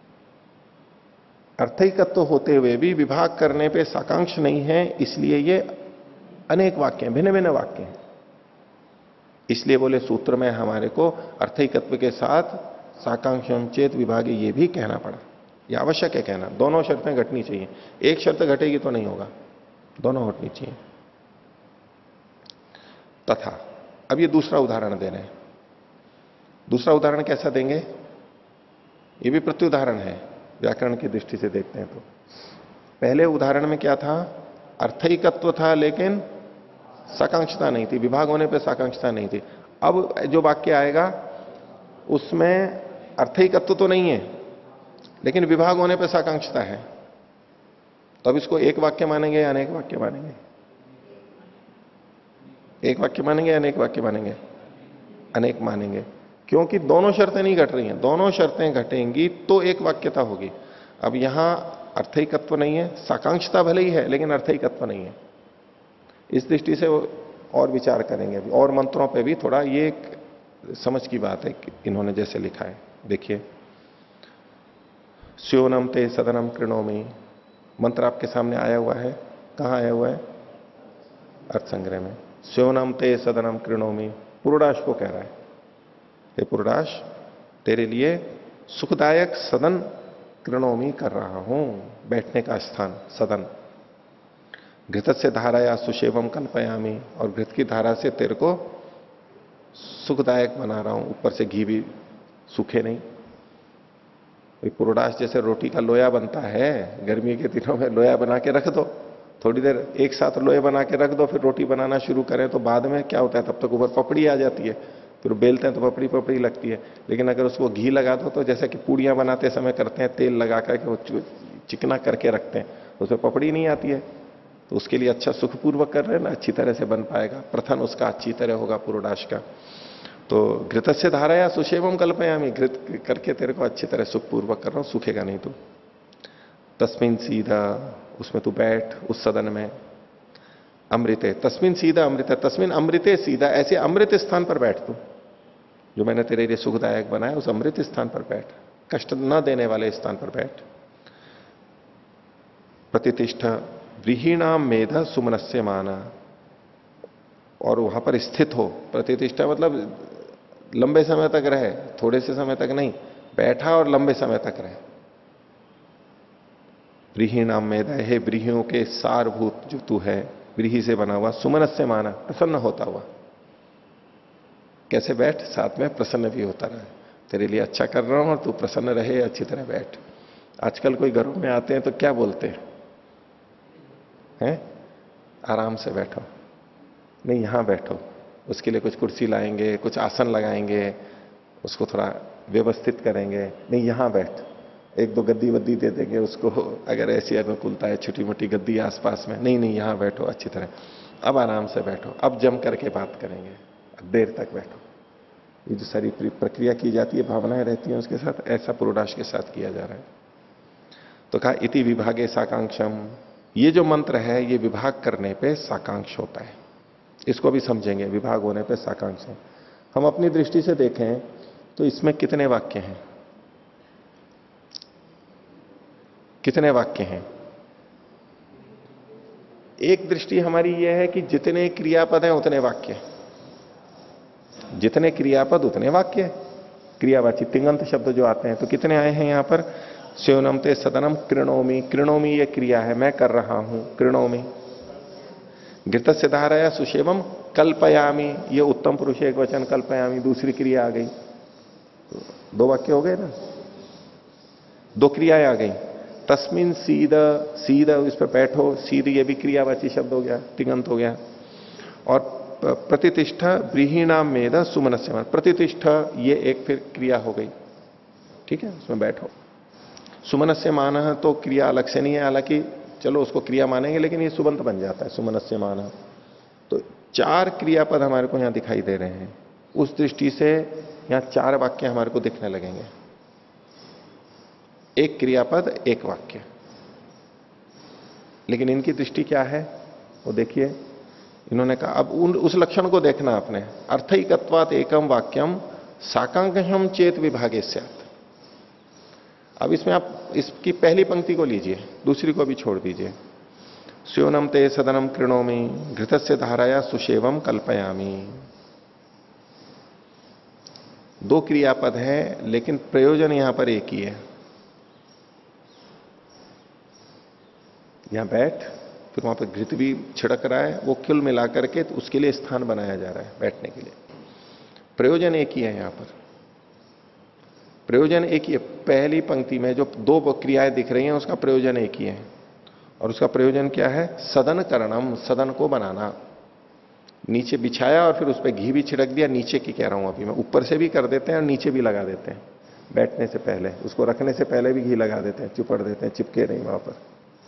अर्थैकत्व होते हुए भी विभाग करने पे साकांक्ष नहीं है, इसलिए ये अनेक वाक्य हैं, भिन्न भिन्न वाक्य हैं। इसलिए बोले सूत्र में हमारे को अर्थैकत्व के साथ साकांक्षम चेत विभागे ये भी कहना पड़ा। यह आवश्यक है कहना। दोनों शर्तें घटनी चाहिए। एक शर्त घटेगी तो नहीं होगा, दोनों घटनी चाहिए। तथा अब ये दूसरा उदाहरण दे रहे हैं। दूसरा उदाहरण कैसा देंगे? ये भी प्रत्युदाहरण है, व्याकरण की दृष्टि से देखते हैं तो। पहले उदाहरण में क्या था? अर्थैकत्व था लेकिन साकांक्षता नहीं थी, विभाग होने पर साकांक्षता नहीं थी। अब जो वाक्य आएगा उसमें अर्थैकत्व तो नहीं है लेकिन विभाग होने पर साकांक्षता है, तो अब इसको एक वाक्य मानेंगे या अनेक वाक्य मानेंगे? एक वाक्य मानेंगे या अनेक वाक्य मानेंगे? अनेक मानेंगे, क्योंकि दोनों शर्तें नहीं घट रही हैं। दोनों शर्तें घटेंगी तो एक वाक्यता होगी। अब यहां अर्थैकत्व नहीं है, साकांक्षता भले ही है लेकिन अर्थैकत्व नहीं है। इस दृष्टि से और विचार करेंगे अभी, और मंत्रों पे भी थोड़ा ये एक समझ की बात है कि इन्होंने जैसे लिखा है। देखिए, स्योनम ते सदनम कृणोमि, मंत्र आपके सामने आया हुआ है। कहां आया हुआ है? अर्थ संग्रह में। स्योनम ते सदनम कृणोमि, पुरोडाश को कह रहा है, हे पुरोडाश तेरे लिए सुखदायक सदन कृणोमि कर रहा हूं, बैठने का स्थान सदन। घृत से धारा या सुशेवम कल्पयामी, और घृत की धारा से तेरे को सुखदायक बना रहा हूं, ऊपर से घी भी सूखे नहीं। पुरोडाश जैसे रोटी का लोया बनता है, गर्मी के दिनों में लोया बना के रख दो, थोड़ी देर एक साथ लोहे बना के रख दो, फिर रोटी बनाना शुरू करें तो बाद में क्या होता है, तब तक ऊपर पपड़ी आ जाती है, फिर बेलते हैं तो पपड़ी पपड़ी लगती है। लेकिन अगर उसको घी लगा दो तो जैसे कि पूड़ियां बनाते समय करते हैं, तेल लगा करके वो चिकना करके रखते हैं, उसमें पपड़ी नहीं आती है। तो उसके लिए अच्छा सुखपूर्वक कर रहे हैं ना, अच्छी तरह से बन पाएगा, प्रथन उसका अच्छी तरह होगा पुरोडाश का। तो घृत से धारा या सुशेवम कल्पयामी, घृत करके तेरे को अच्छी तरह सुखपूर्वक कर रहा हूं, सूखेगा नहीं तू। तस्मिन सीधा, उसमें तू बैठ, उस सदन में। अमृते, तस्मिन सीधा अमृत, तस्मिन अमृते सीधा, ऐसे अमृत स्थान पर बैठ तू, जो मैंने तेरे लिए सुखदायक बनाया उस अमृत स्थान पर बैठ, कष्ट न देने वाले स्थान पर बैठ। प्रतिष्ठा व्रीहीणाम मेध सुमनस्य माना, और वहां पर स्थित हो। प्रतिष्ठा मतलब लंबे समय तक रहे, थोड़े से समय तक नहीं, बैठा और लंबे समय तक रहे। व्रीहीणाम मेध, हे व्रीहियों के सारभूत जो तू है, व्रीहि से बना हुआ, सुमनस्य माना, प्रसन्न होता हुआ। कैसे बैठ? साथ में प्रसन्न भी होता रहे, तेरे लिए अच्छा कर रहा हूं और तू प्रसन्न रहे, अच्छी तरह बैठ। आजकल कोई घरों में आते हैं तो क्या बोलते हैं? हैं? आराम से बैठो। नहीं, यहां बैठो, उसके लिए कुछ कुर्सी लाएंगे, कुछ आसन लगाएंगे, उसको थोड़ा व्यवस्थित करेंगे। नहीं, यहां बैठ, एक दो गद्दी वद्दी दे देंगे उसको, अगर ऐसी अनुकूलता है, छोटी मोटी गद्दी आसपास में। नहीं नहीं, यहां बैठो अच्छी तरह, अब आराम से बैठो, अब जम करके बात करेंगे, अब देर तक बैठो। ये जो सारी प्रक्रिया की जाती है, भावनाएं रहती हैं उसके साथ, ऐसा पूर्वदास के साथ किया जा रहा है। तो कहा इति विभागे साकांक्षम, ये जो मंत्र है ये विभाग करने पे साकांक्ष होता है। इसको भी समझेंगे, विभाग होने पे साकांक्ष है। हम अपनी दृष्टि से देखें तो इसमें कितने वाक्य हैं? कितने वाक्य हैं? एक दृष्टि हमारी यह है कि जितने क्रियापद हैं उतने वाक्य, जितने क्रियापद उतने वाक्य। क्रियावाची तिङंत शब्द जो आते हैं तो कितने आए हैं यहां पर? स्योनम ते सदनम कृणोमी, कृणोमी ये क्रिया है, मैं कर रहा हूं, कृणोमी। घृत से धाराया सुषेवम कल्पयामी, ये उत्तम पुरुष एक वचन, कल्पयामी दूसरी क्रिया आ गई, दो वाक्य हो गए ना, दो क्रियाएं आ गई। तस्मिन सीध, सीध इस पर बैठो, सीध ये भी क्रियावाची शब्द हो गया, तिङंत हो गया। और प्रतिष्ठा व्रीहीणाम मेध सुमनस्य माना, प्रतिष्ठा ये एक फिर क्रिया हो गई, ठीक है, उसमें बैठो। सुमनस्य मान तो क्रिया अलग से नहीं है, हालांकि चलो उसको क्रिया मानेंगे, लेकिन ये सुबंत बन जाता है, सुमनस्य मान। तो चार क्रियापद हमारे को यहां दिखाई दे रहे हैं। उस दृष्टि से यहां चार वाक्य हमारे को दिखने लगेंगे, एक क्रियापद एक वाक्य। लेकिन इनकी दृष्टि क्या है वो देखिए, इन्होंने कहा अब उन उस लक्षण को देखना आपने, अर्थैकत्वात् एकम वाक्यम साकांक्षम चेत विभागे स्यात्। अब इसमें आप इसकी पहली पंक्ति को लीजिए, दूसरी को भी छोड़ दीजिए। स्योनम ते सदनम कृणोमि घृतस्य धाराया सुषेवम कल्पयामी। दो क्रियापद है लेकिन प्रयोजन यहां पर एक ही है। यहां बैठ, फिर वहां पर घृत भी छिड़क रहा है, वो कुल मिलाकर के तो उसके लिए स्थान बनाया जा रहा है बैठने के लिए। प्रयोजन एक ही है यहां पर, प्रयोजन एक ही है। पहली पंक्ति में जो दो क्रियाएं दिख रही हैं उसका प्रयोजन एक ही है, और उसका प्रयोजन क्या है? सदन करणम, सदन को बनाना। नीचे बिछाया और फिर उस पर घी भी छिड़क दिया, नीचे की कह रहा हूं अभी मैं, ऊपर से भी कर देते हैं और नीचे भी लगा देते हैं, बैठने से पहले, उसको रखने से पहले भी घी लगा देते हैं, चिपड़ देते हैं, चिपके नहीं वहां पर।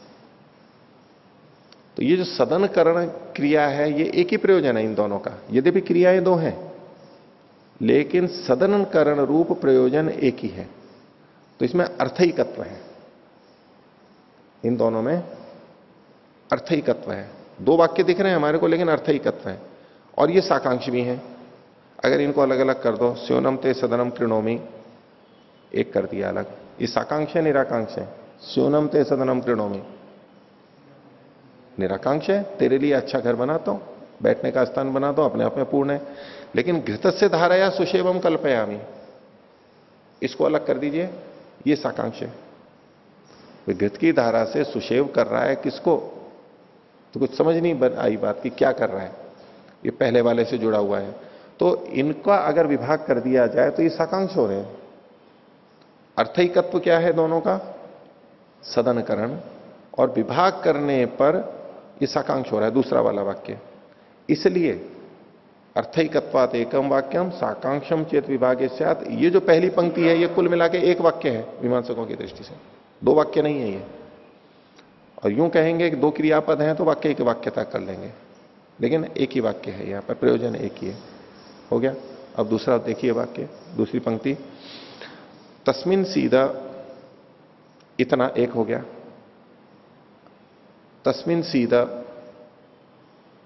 तो ये जो सदनकरण क्रिया है ये एक ही प्रयोजन है इन दोनों का, यद्यपि क्रियाएं दो हैं लेकिन सदनकरण रूप प्रयोजन एक ही है। तो इसमें अर्थैकत्व है, इन दोनों में अर्थैकत्व है। दो वाक्य दिख रहे हैं हमारे को लेकिन अर्थैकत्व है, और ये साकांक्ष भी हैं। अगर इनको अलग अलग कर दो, स्योनम ते सदनम कृणोमि एक कर दिया अलग, ये साकांक्ष है निराकांक्ष है? स्योनम ते सदनम कृणोमि निराकांक्ष है, तेरे लिए अच्छा घर बनाता हूं, बैठने का स्थान बनाता हूं, अपने आप में पूर्ण है। लेकिन घृतस्य धाराया सुषेवम कल्पयामी, इसको अलग कर दीजिए, ये साकांक्ष है। घृत की धारा से सुषेव कर रहा है किसको? तो कुछ समझ नहीं आई बात की क्या कर रहा है, ये पहले वाले से जुड़ा हुआ है। तो इनका अगर विभाग कर दिया जाए तो ये साकांक्ष हो रहे हैं। अर्थैकत्व क्या है दोनों का? सदनकरण, और विभाग करने पर ये साकांक्ष हो रहा है दूसरा वाला वाक्य। इसलिए अर्थैकत्वात् एकम वाक्यम साकांक्षम चेत विभागे स्यात्, ये जो पहली पंक्ति है ये कुल मिला के एक वाक्य है मीमांसकों की दृष्टि से, दो वाक्य नहीं है ये। और यूं कहेंगे कि दो क्रियापद हैं तो वाक्य एक वाक्यता कर लेंगे, लेकिन एक ही वाक्य है यहां पर, प्रयोजन एक ही है। हो गया। अब दूसरा देखिए वाक्य, दूसरी पंक्ति, तस्मिन सीधा, इतना एक हो गया। तस्मिन सीधा,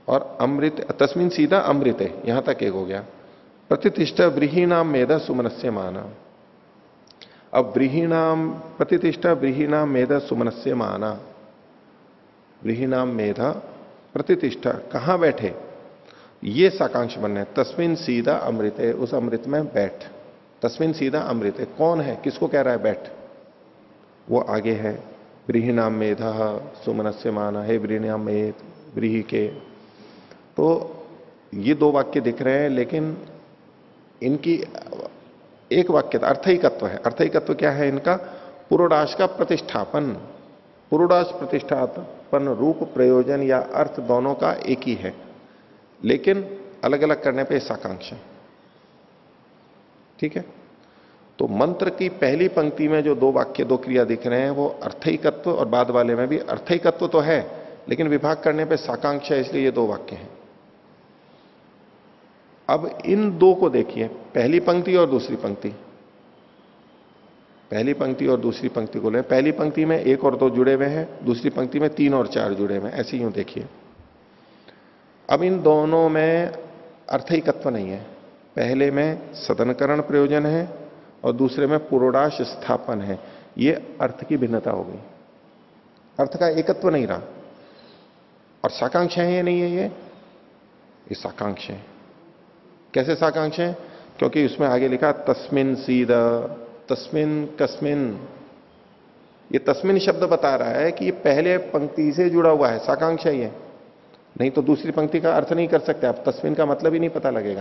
और अमृत, तस्मिन सीधा अमृत है, यहां तक एक हो गया। प्रतिष्ठा व्रीहीणाम मेधा सुमनस्य माना। अब व्रीहीणाम प्रतिष्ठा व्रीहीणाम मेधा सुमनस्य माना, व्रीहीणाम मेधा प्रतिष्ठा कहां बैठे, ये साकांक्ष बनना है। तस्मिन सीधा अमृत है, उस अमृत में बैठ। तस्मिन सीधा अमृत है, कौन है, किसको कह रहा है बैठ, वो आगे है। व्रीहीणाम मेधा सुमनस्य माना, है व्रीहीणाम मेध, व्रीही के। तो ये दो वाक्य दिख रहे हैं, लेकिन इनकी एक वाक्य अर्थैकत्व है। अर्थैकत्व क्या है इनका, पुरोडाश का प्रतिष्ठापन। पुरोडाश प्रतिष्ठापन रूप प्रयोजन या अर्थ दोनों का एक ही है, लेकिन अलग अलग करने पे साकांक्ष है। ठीक है, तो मंत्र की पहली पंक्ति में जो दो वाक्य दो क्रिया दिख रहे हैं वो अर्थैकत्व, और बाद वाले में भी अर्थैकत्व तो है, लेकिन विभाग करने पे साकांक्ष है, इसलिए ये दो वाक्य हैं। अब इन दो को देखिए, पहली पंक्ति और दूसरी पंक्ति। पहली पंक्ति और दूसरी पंक्ति को ले, पहली पंक्ति में एक और दो जुड़े हुए हैं, दूसरी पंक्ति में तीन और चार जुड़े हुए हैं, ऐसे यूं देखिए। अब इन दोनों में अर्थैकत्व नहीं है। पहले में सदनकरण प्रयोजन है और दूसरे में पुरोडाश स्थापन है। ये अर्थ की भिन्नता हो गई, अर्थ का एकत्व नहीं रहा। और साकांक्ष है या नहीं है, ये ये साकांक्ष है। कैसे साकांक्ष है, क्योंकि उसमें आगे लिखा तस्मिन सीधा, तस्मिन कस्मिन। ये तस्मिन शब्द बता रहा है कि ये पहले पंक्ति से जुड़ा हुआ है, साकांक्ष है ये। नहीं तो दूसरी पंक्ति का अर्थ नहीं कर सकते आप, तस्मिन का मतलब ही नहीं पता लगेगा।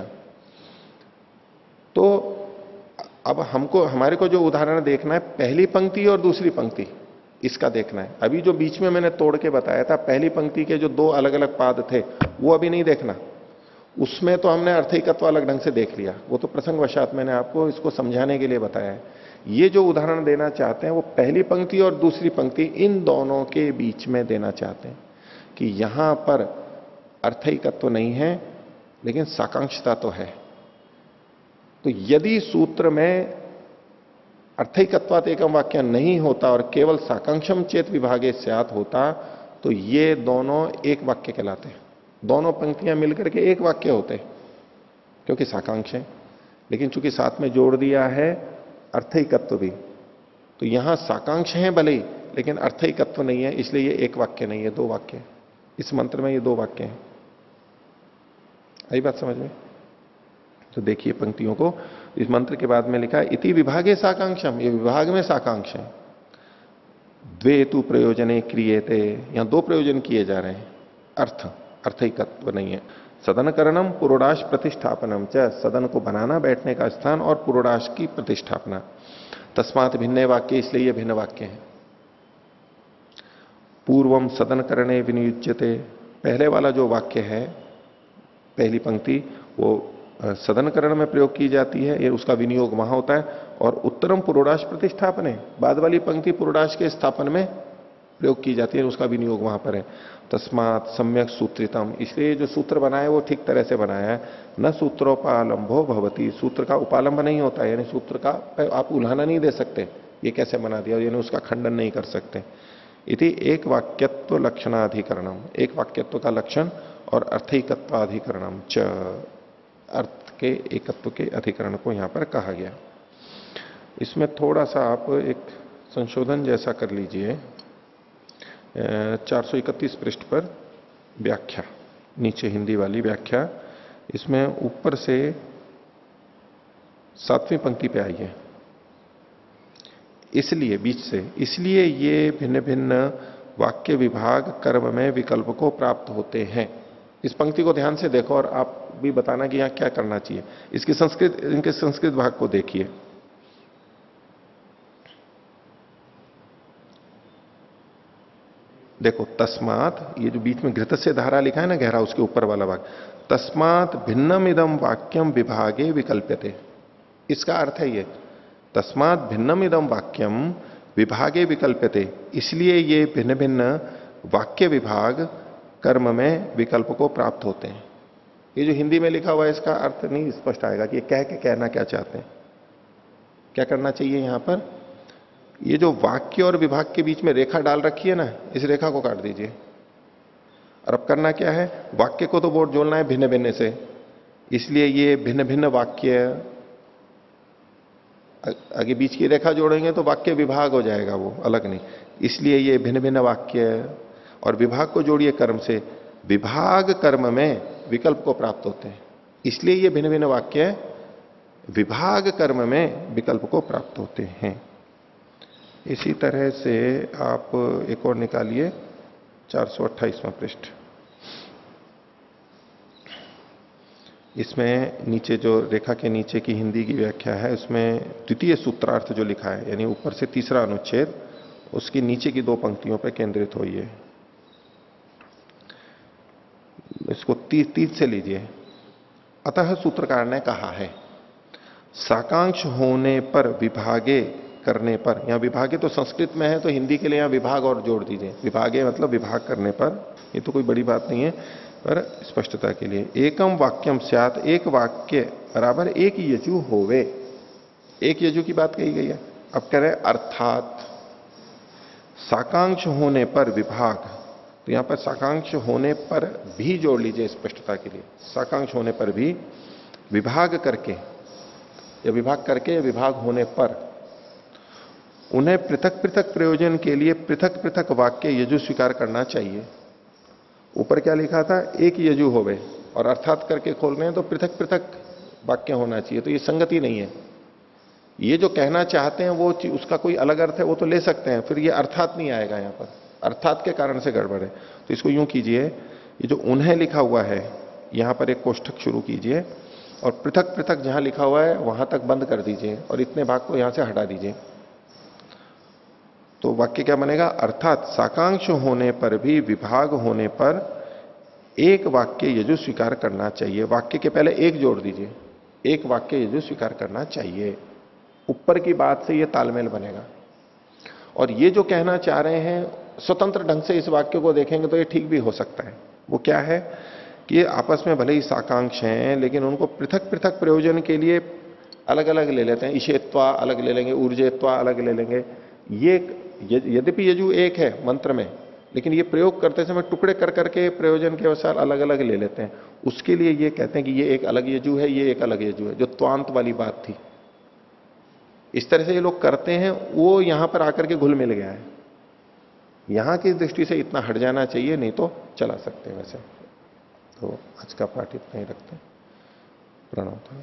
तो अब हमको, हमारे को जो उदाहरण देखना है पहली पंक्ति और दूसरी पंक्ति, इसका देखना है। अभी जो बीच में मैंने तोड़ के बताया था, पहली पंक्ति के जो दो अलग अलग पाद थे वो अभी नहीं देखना। उसमें तो हमने अर्थैकत्व अलग ढंग से देख लिया, वो तो प्रसंगवशात मैंने आपको इसको समझाने के लिए बताया है। ये जो उदाहरण देना चाहते हैं वो पहली पंक्ति और दूसरी पंक्ति इन दोनों के बीच में देना चाहते हैं कि यहां पर अर्थैकत्व नहीं है, लेकिन साकांक्षता तो है। तो यदि सूत्र में अर्थैकत्वात् एकम वाक्य नहीं होता और केवल साकांक्षम चेत विभागे स्यात् होता, तो ये दोनों एक वाक्य कहलाते हैं। दोनों पंक्तियां मिलकर के एक वाक्य होते, क्योंकि साकांक्ष है। लेकिन चूंकि साथ में जोड़ दिया है अर्थैकत्व भी, तो यहां साकांक्ष है भले ही, लेकिन अर्थैकत्व नहीं है, इसलिए ये एक वाक्य नहीं है, दो वाक्य। इस मंत्र में ये दो वाक्य हैं। आई बात समझ में? तो देखिए पंक्तियों को, इस मंत्र के बाद में लिखा है इति विभागे साकांक्षम, ये विभाग में साकांक्ष है। द्वे तु प्रयोजने क्रियेते, यहां दो प्रयोजन किए जा रहे हैं। अर्थ, अर्थैकत्व नहीं है। सदनकरणम पुरोडाश प्रतिष्ठापनम च, सदन को बनाना, बैठने का स्थान, और पुरोडाश की प्रतिष्ठापना। तस्मात् भिन्न वाक्य, इसलिए ये भिन्न वाक्य है। पूर्वम सदनकरणे विनियुज्यते, पहले वाला जो वाक्य है पहली पंक्ति वो सदनकरण में प्रयोग की जाती है, ये उसका विनियोग वहां होता है। और उत्तरम पुरोडाश प्रतिष्ठापन है, बाद वाली पंक्ति पुरोडाश के स्थापन में प्रयोग की जाती है, उसका विनियोग वहां पर है। तस्मात् सम्यक सूत्रितम, इसलिए जो सूत्र बनाया है वो ठीक तरह से बनाया है। न सूत्रोपालंभो भवति, सूत्र का उपालंब नहीं होता है, यानी सूत्र का आप उल्हाना नहीं दे सकते, ये कैसे बना दिया, यानी उसका खंडन नहीं कर सकते। इति एक वाक्यत्व लक्षणाधिकरणम, एक वाक्यत्व का लक्षण और अर्थैकत्वाधिकरणम च, अर्थ के एकत्व के अधिकरण को यहां पर कहा गया। इसमें थोड़ा सा आप एक संशोधन जैसा कर लीजिए। चार सौ इकतीस पृष्ठ पर व्याख्या, नीचे हिंदी वाली व्याख्या, इसमें ऊपर से सातवीं पंक्ति पे आई है, इसलिए बीच से, इसलिए ये भिन्न भिन्न वाक्य विभाग कर्म में विकल्प को प्राप्त होते हैं। इस पंक्ति को ध्यान से देखो और आप भी बताना कि यहां क्या करना चाहिए। इसकी संस्कृत, इनके संस्कृत भाग को देखिए। देखो तस्मात, ये जो बीच में घृत से धारा लिखा है ना गहरा, उसके ऊपर वाला भाग, तस्मात भिन्नम इदम वाक्यम विभागे विकल्प्यते, इसका अर्थ है ये, तस्मात भिन्नम इदम वाक्यम विभागे विकल्प्यते, इसलिए ये भिन्न भिन्न वाक्य विभाग कर्म में विकल्प को प्राप्त होते हैं। ये जो हिंदी में लिखा हुआ है इसका अर्थ नहीं स्पष्ट आएगा कि ये कह के कहना क्या चाहते हैं। क्या करना चाहिए यहां पर, ये जो वाक्य और विभाग के बीच में रेखा डाल रखी है ना, इस रेखा को काट दीजिए। और अब करना क्या है, वाक्य को तो बोर्ड जोड़ना है भिन्न भिन्न से, इसलिए ये भिन्न भिन्न वाक्य, आगे बीच की रेखा जोड़ेंगे तो वाक्य विभाग हो जाएगा, वो अलग नहीं, इसलिए ये भिन्न भिन्न वाक्य और विभाग को जोड़िए कर्म से, विभाग कर्म में विकल्प को प्राप्त होते हैं, इसलिए ये भिन्न भिन्न वाक्य विभाग कर्म में विकल्प को प्राप्त होते हैं। इसी तरह से आप एक और निकालिए चार सौ अट्ठाईसवां पृष्ठ। इसमें नीचे जो रेखा के नीचे की हिंदी की व्याख्या है, उसमें द्वितीय सूत्रार्थ जो लिखा है, यानी ऊपर से तीसरा अनुच्छेद, उसकी नीचे की दो पंक्तियों पर केंद्रित होइए। इसको तीस तीस से लीजिए। अतः सूत्रकार ने कहा है, साकांक्ष होने पर विभागे करने पर, यहां विभागे तो संस्कृत में है, तो हिंदी के लिए यहां विभाग और जोड़ दीजिए, विभागे मतलब विभाग करने पर, ये तो कोई बड़ी बात नहीं है, पर स्पष्टता के लिए, एकम वाक्यम स्यात्, एक वाक्य बराबर एक यजु होवे, एक यजु की बात कही गई है। अब कह रहे अर्थात साकांक्ष होने पर विभाग, तो यहां पर साकांक्ष होने पर भी जोड़ लीजिए स्पष्टता के लिए, साकांक्ष होने पर भी विभाग करके या विभाग करके या विभाग होने पर उन्हें पृथक पृथक प्रयोजन के लिए पृथक पृथक वाक्य यजु स्वीकार करना चाहिए। ऊपर क्या लिखा था, एक यजु होवे, और अर्थात करके खोल रहे हैं तो पृथक पृथक वाक्य होना चाहिए, तो ये संगति नहीं है। ये जो कहना चाहते हैं वो उसका कोई अलग अर्थ है, वो तो ले सकते हैं, फिर ये अर्थात नहीं आएगा यहां पर, अर्थात के कारण से गड़बड़ है। तो इसको यूं कीजिए, ये जो उन्हें लिखा हुआ है यहां पर एक कोष्ठक शुरू कीजिए और पृथक पृथक जहां लिखा हुआ है वहां तक बंद कर दीजिए और इतने भाग को यहां से हटा दीजिए। तो वाक्य क्या बनेगा, अर्थात साकांक्ष होने पर भी विभाग होने पर एक वाक्य यजु स्वीकार करना चाहिए। वाक्य के पहले एक जोड़ दीजिए, एक वाक्य यजु स्वीकार करना चाहिए। ऊपर की बात से यह तालमेल बनेगा। और ये जो कहना चाह रहे हैं, स्वतंत्र ढंग से इस वाक्य को देखेंगे तो ये ठीक भी हो सकता है। वो क्या है कि आपस में भले ही साकांक्ष हैं, लेकिन उनको पृथक पृथक प्रयोजन के लिए अलग अलग ले लेते हैं। ईशेत्वा अलग ले लेंगे, ऊर्जेत्वा अलग ले लेंगे। ये यद्यपि यजु एक है मंत्र में, लेकिन ये प्रयोग करते समय टुकड़े कर करके प्रयोजन के अनुसार अलग अलग ले लेते हैं। उसके लिए ये कहते हैं कि ये एक अलग यजु है, ये एक अलग यजु है, जो त्वांत वाली बात थी। इस तरह से ये लोग करते हैं, वो यहां पर आकर के घुल मिल गया है। यहां की दृष्टि से इतना हट जाना चाहिए, नहीं तो चला सकते हैं वैसे। तो आज का पाठ इतना ही रखते हैं। प्रणव था।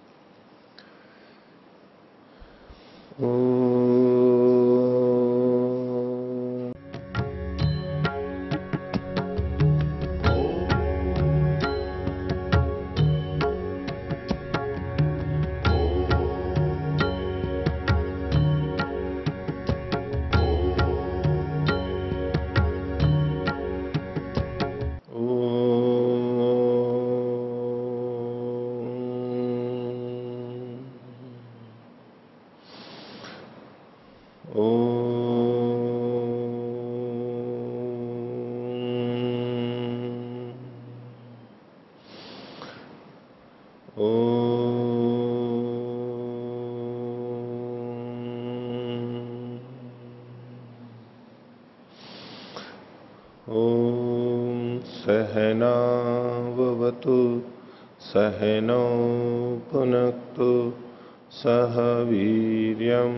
सहनावतु सहनौ भुनक्तु सह वीर्यं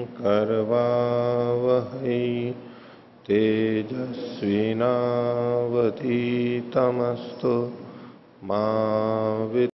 करवावहै तेजस्विनावधीतमस्तु मा